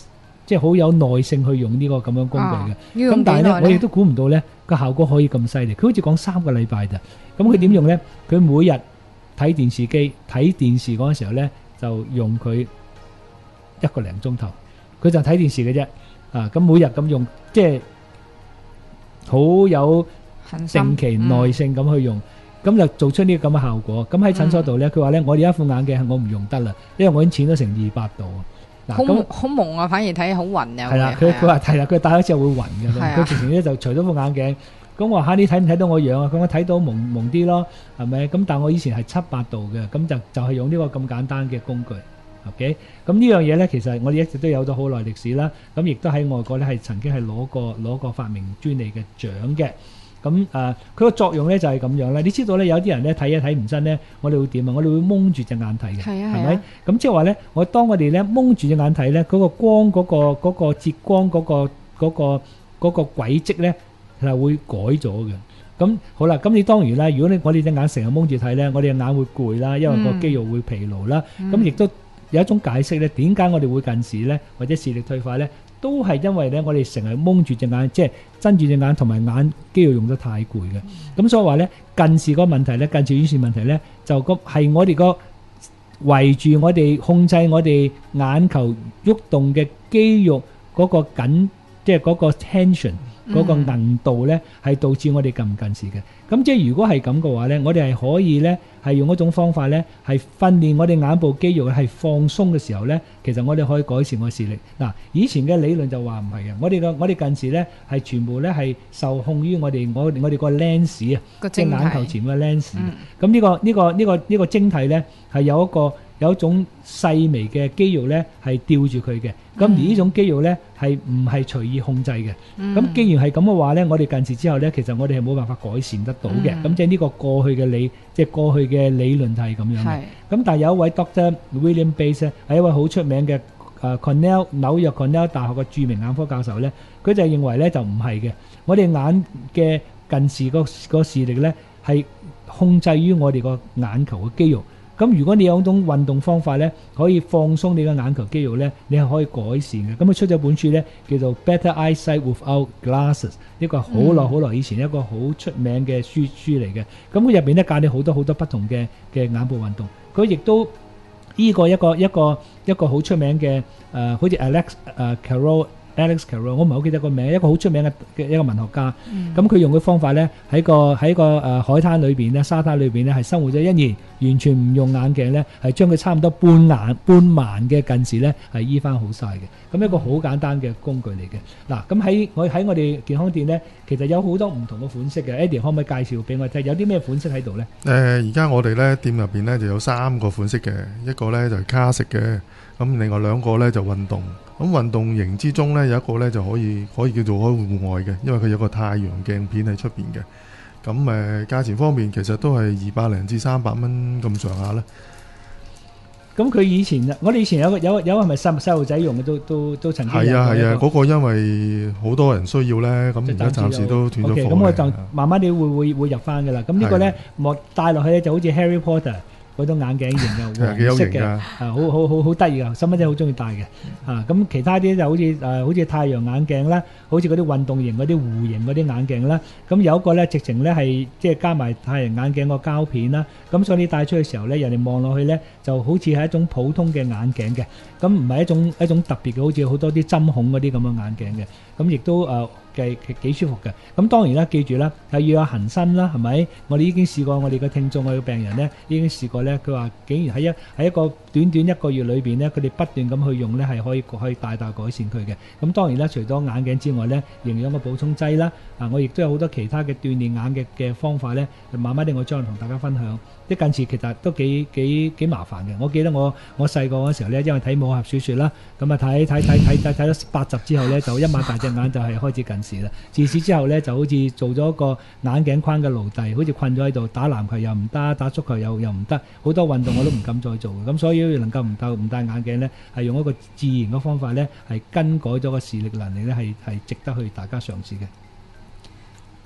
即係好有耐性去用呢個咁樣工具嘅。 啊要用咁但係咧， 幾耐呢我亦都估唔到咧個效果可以咁犀利。佢好似講三個禮拜咋。咁佢點用咧？佢每日睇電視機睇電視嗰陣時候咧，就用佢一個零鐘頭。佢就睇電視嘅啫。啊，咁每日咁用，即係好有恒心定期耐性咁去用，咁就做出呢個咁嘅效果。咁喺診所度咧，佢話咧：我哋一副眼鏡我唔用得啦，因為我已經淺咗成二百度。嗱， 好咁好蒙啊，反而睇好暈啊。 係啦， 會佢佢話係啦，佢戴咗之後會暈嘅。 係啊佢直情咧就除咗副眼鏡，咁我話嚇你睇唔睇到我樣啊？咁我睇到蒙蒙啲咯，係咪？咁但係我以前係七八度嘅，咁就就係用呢個咁簡單嘅工具。OK，咁呢樣嘢咧，其實我哋一直都有咗好耐歷史啦。咁亦都喺外國咧係曾經係攞過攞過發明專利嘅獎嘅。咁誒，佢個作用咧就係咁樣啦。你知道咧，有啲人咧睇嘢睇唔真咧，我哋會點啊？我哋會蒙住隻眼睇嘅， 係啊係啊係咪？咁即係話咧，我當我哋咧蒙住隻眼睇咧，嗰個光嗰個嗰個折光嗰個嗰個嗰個軌跡咧係會改咗嘅。咁好啦，咁你當然啦，如果你我哋隻眼成日蒙住睇咧，我哋嘅眼會攰啦，因為個肌肉會疲勞啦。咁亦都有一種解釋咧，點解我哋會近視咧，或者視力退化咧，都係因為咧我哋成日蒙住隻眼，即係睜住隻眼同埋眼肌肉用得太攰嘅。咁所以話咧，近視個問題咧，近視遠視問題咧，就個係我哋個圍住我哋控制我哋眼球喐動嘅肌肉嗰個緊，即係嗰個 tension 嗰個硬度咧，係導致我哋近唔近視嘅。咁即係如果係咁嘅話咧，我哋係可以咧係用一種方法咧，係訓練我哋眼部肌肉係放鬆嘅時候咧，其實我哋可以改善個視力。嗱，以前嘅理論就話唔係嘅，我哋個我哋近視咧係全部咧係受控於我哋我我哋個 lens 啊，即係眼球前嘅 lens。咁呢個呢個呢個呢個晶體咧係有一個有一種細微嘅肌肉咧係吊住佢嘅。咁而呢種肌肉咧係唔係隨意控制嘅。咁既然係咁嘅話咧，我哋近視之後咧，其實我哋係冇辦法改善得到嘅。咁即係呢個過去嘅理，即係過去嘅理論係咁樣嘅。咁但係有一位 Doctor William Bates 咧，係一位好出名嘅誒 Cornell 紐約 Cornell 大學嘅著名眼科教授咧，佢就認為咧就唔係嘅。我哋眼嘅近視個個視力咧係控制於我哋個眼球嘅肌肉。咁如果你有種運動方法咧，可以放鬆你嘅眼球肌肉咧，你係可以改善嘅。咁佢出咗本書咧，叫做《Better Eyesight Without Glasses》，呢個好耐好耐以前一個好出名嘅書書嚟嘅。咁佢入邊咧教你好多好多不同嘅嘅眼部運動。佢亦都依個一個一個一個好出名嘅誒，好似 Alex 誒 Carroll。Alex Carroll，我唔係好記得個名，一個好出名嘅嘅一個文學家。咁佢用嘅方法咧，喺個喺個誒海灘裏邊咧，沙灘裏邊咧，係生活咗一年，完全唔用眼鏡咧，係將佢差唔多半眼半盲嘅近視咧，係醫翻好晒嘅。咁一個好簡單嘅工具嚟嘅。嗱，咁喺我喺我哋健康店咧，其實有好多唔同嘅款式嘅。Eddie 可唔可以介紹俾我睇？有啲咩款式喺度咧？ 誒，而家我哋咧店入邊咧就有三個款式嘅，一個咧就係卡式嘅，咁另外兩個咧就運動。咁運動型之中咧有一個咧就可以可以叫做可以戶外嘅，因為佢有個太陽鏡片喺出邊嘅。咁誒價錢方面其實都係二百零至三百蚊咁上下啦。 咁佢以前我哋以前有個有有係咪細細路仔用嘅都都都曾經有。 係啊係啊，嗰個因為好多人需要咧，咁而家暫時都斷咗貨嘅。 咁我就慢慢地會會會入翻㗎啦。咁呢個咧莫戴落去咧就好似 Harry Potter嗰種眼鏡型嘅黃色嘅，啊好好好好得意㗎，細蚊仔好中意戴嘅。啊咁其他啲就好似誒好似太陽眼鏡啦，好似嗰啲運動型嗰啲弧形嗰啲眼鏡啦。咁有一個咧直情咧係即係加埋太陽眼鏡個膠片啦。咁所以你戴出去嘅時候咧，人哋望落去咧就好似係一種普通嘅眼鏡嘅，咁唔係一種一種特別嘅，好似好多啲針孔嗰啲咁嘅眼鏡嘅。咁亦都誒幾幾舒服嘅。咁當然啦，記住啦，係要有恒心啦，係咪？我哋已經試過，我哋嘅聽眾我哋嘅病人咧已經試過咧，佢話竟然喺一喺一個短短一個月裏邊咧，佢哋不斷咁去用咧，係可以可以大大改善佢嘅。咁當然啦，除咗眼鏡之外咧，營養嘅補充劑啦，啊，我亦都有好多其他嘅鍛鍊眼嘅嘅方法咧，慢慢地我將來同大家分享。啲近視其實都幾幾幾麻煩嘅。我記得我我細個嗰時候咧，因為睇武俠小説啦，咁啊睇睇睇睇睇睇咗八集之後咧，就一擘大隻眼就係開始近視啦。自此之後咧，就好似做咗個眼鏡框嘅奴隸，好似困咗喺度，打籃球又唔得，打足球又又唔得，好多運動我都唔敢再做。咁所以能夠唔戴唔戴眼鏡咧，係用一個自然嘅方法咧，係更改咗個視力能力咧，係係值得去大家嘗試嘅。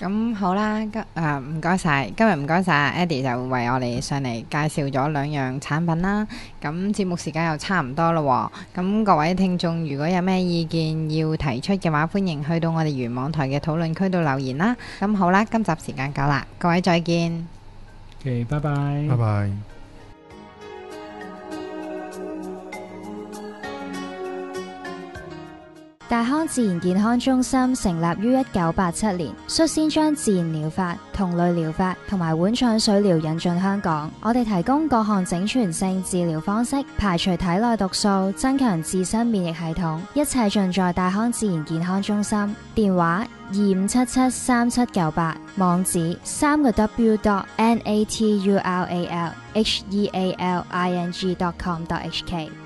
咁好啦，今誒唔該晒，今日唔該晒 Eddie 就為我哋上嚟介紹咗兩樣產品啦。咁節目時間又差唔多咯，咁各位聽眾如果有咩意見要提出嘅話，歡迎去到我哋原網台嘅討論區度留言啦。咁好啦，今集時間夠啦，各位再見。 OK，拜拜。 拜拜。 大康自然健康中心成立於一九八七年，率先將自然療法、同類療法同埋碗腸水療引進香港。我哋提供各項整全性治療方式，排除體內毒素，增強自身免疫系統，一切盡在大康自然健康中心。電話二五七七三七九八，網址三個 W dot N A T U R A L H E A L I N G dot com dot H K。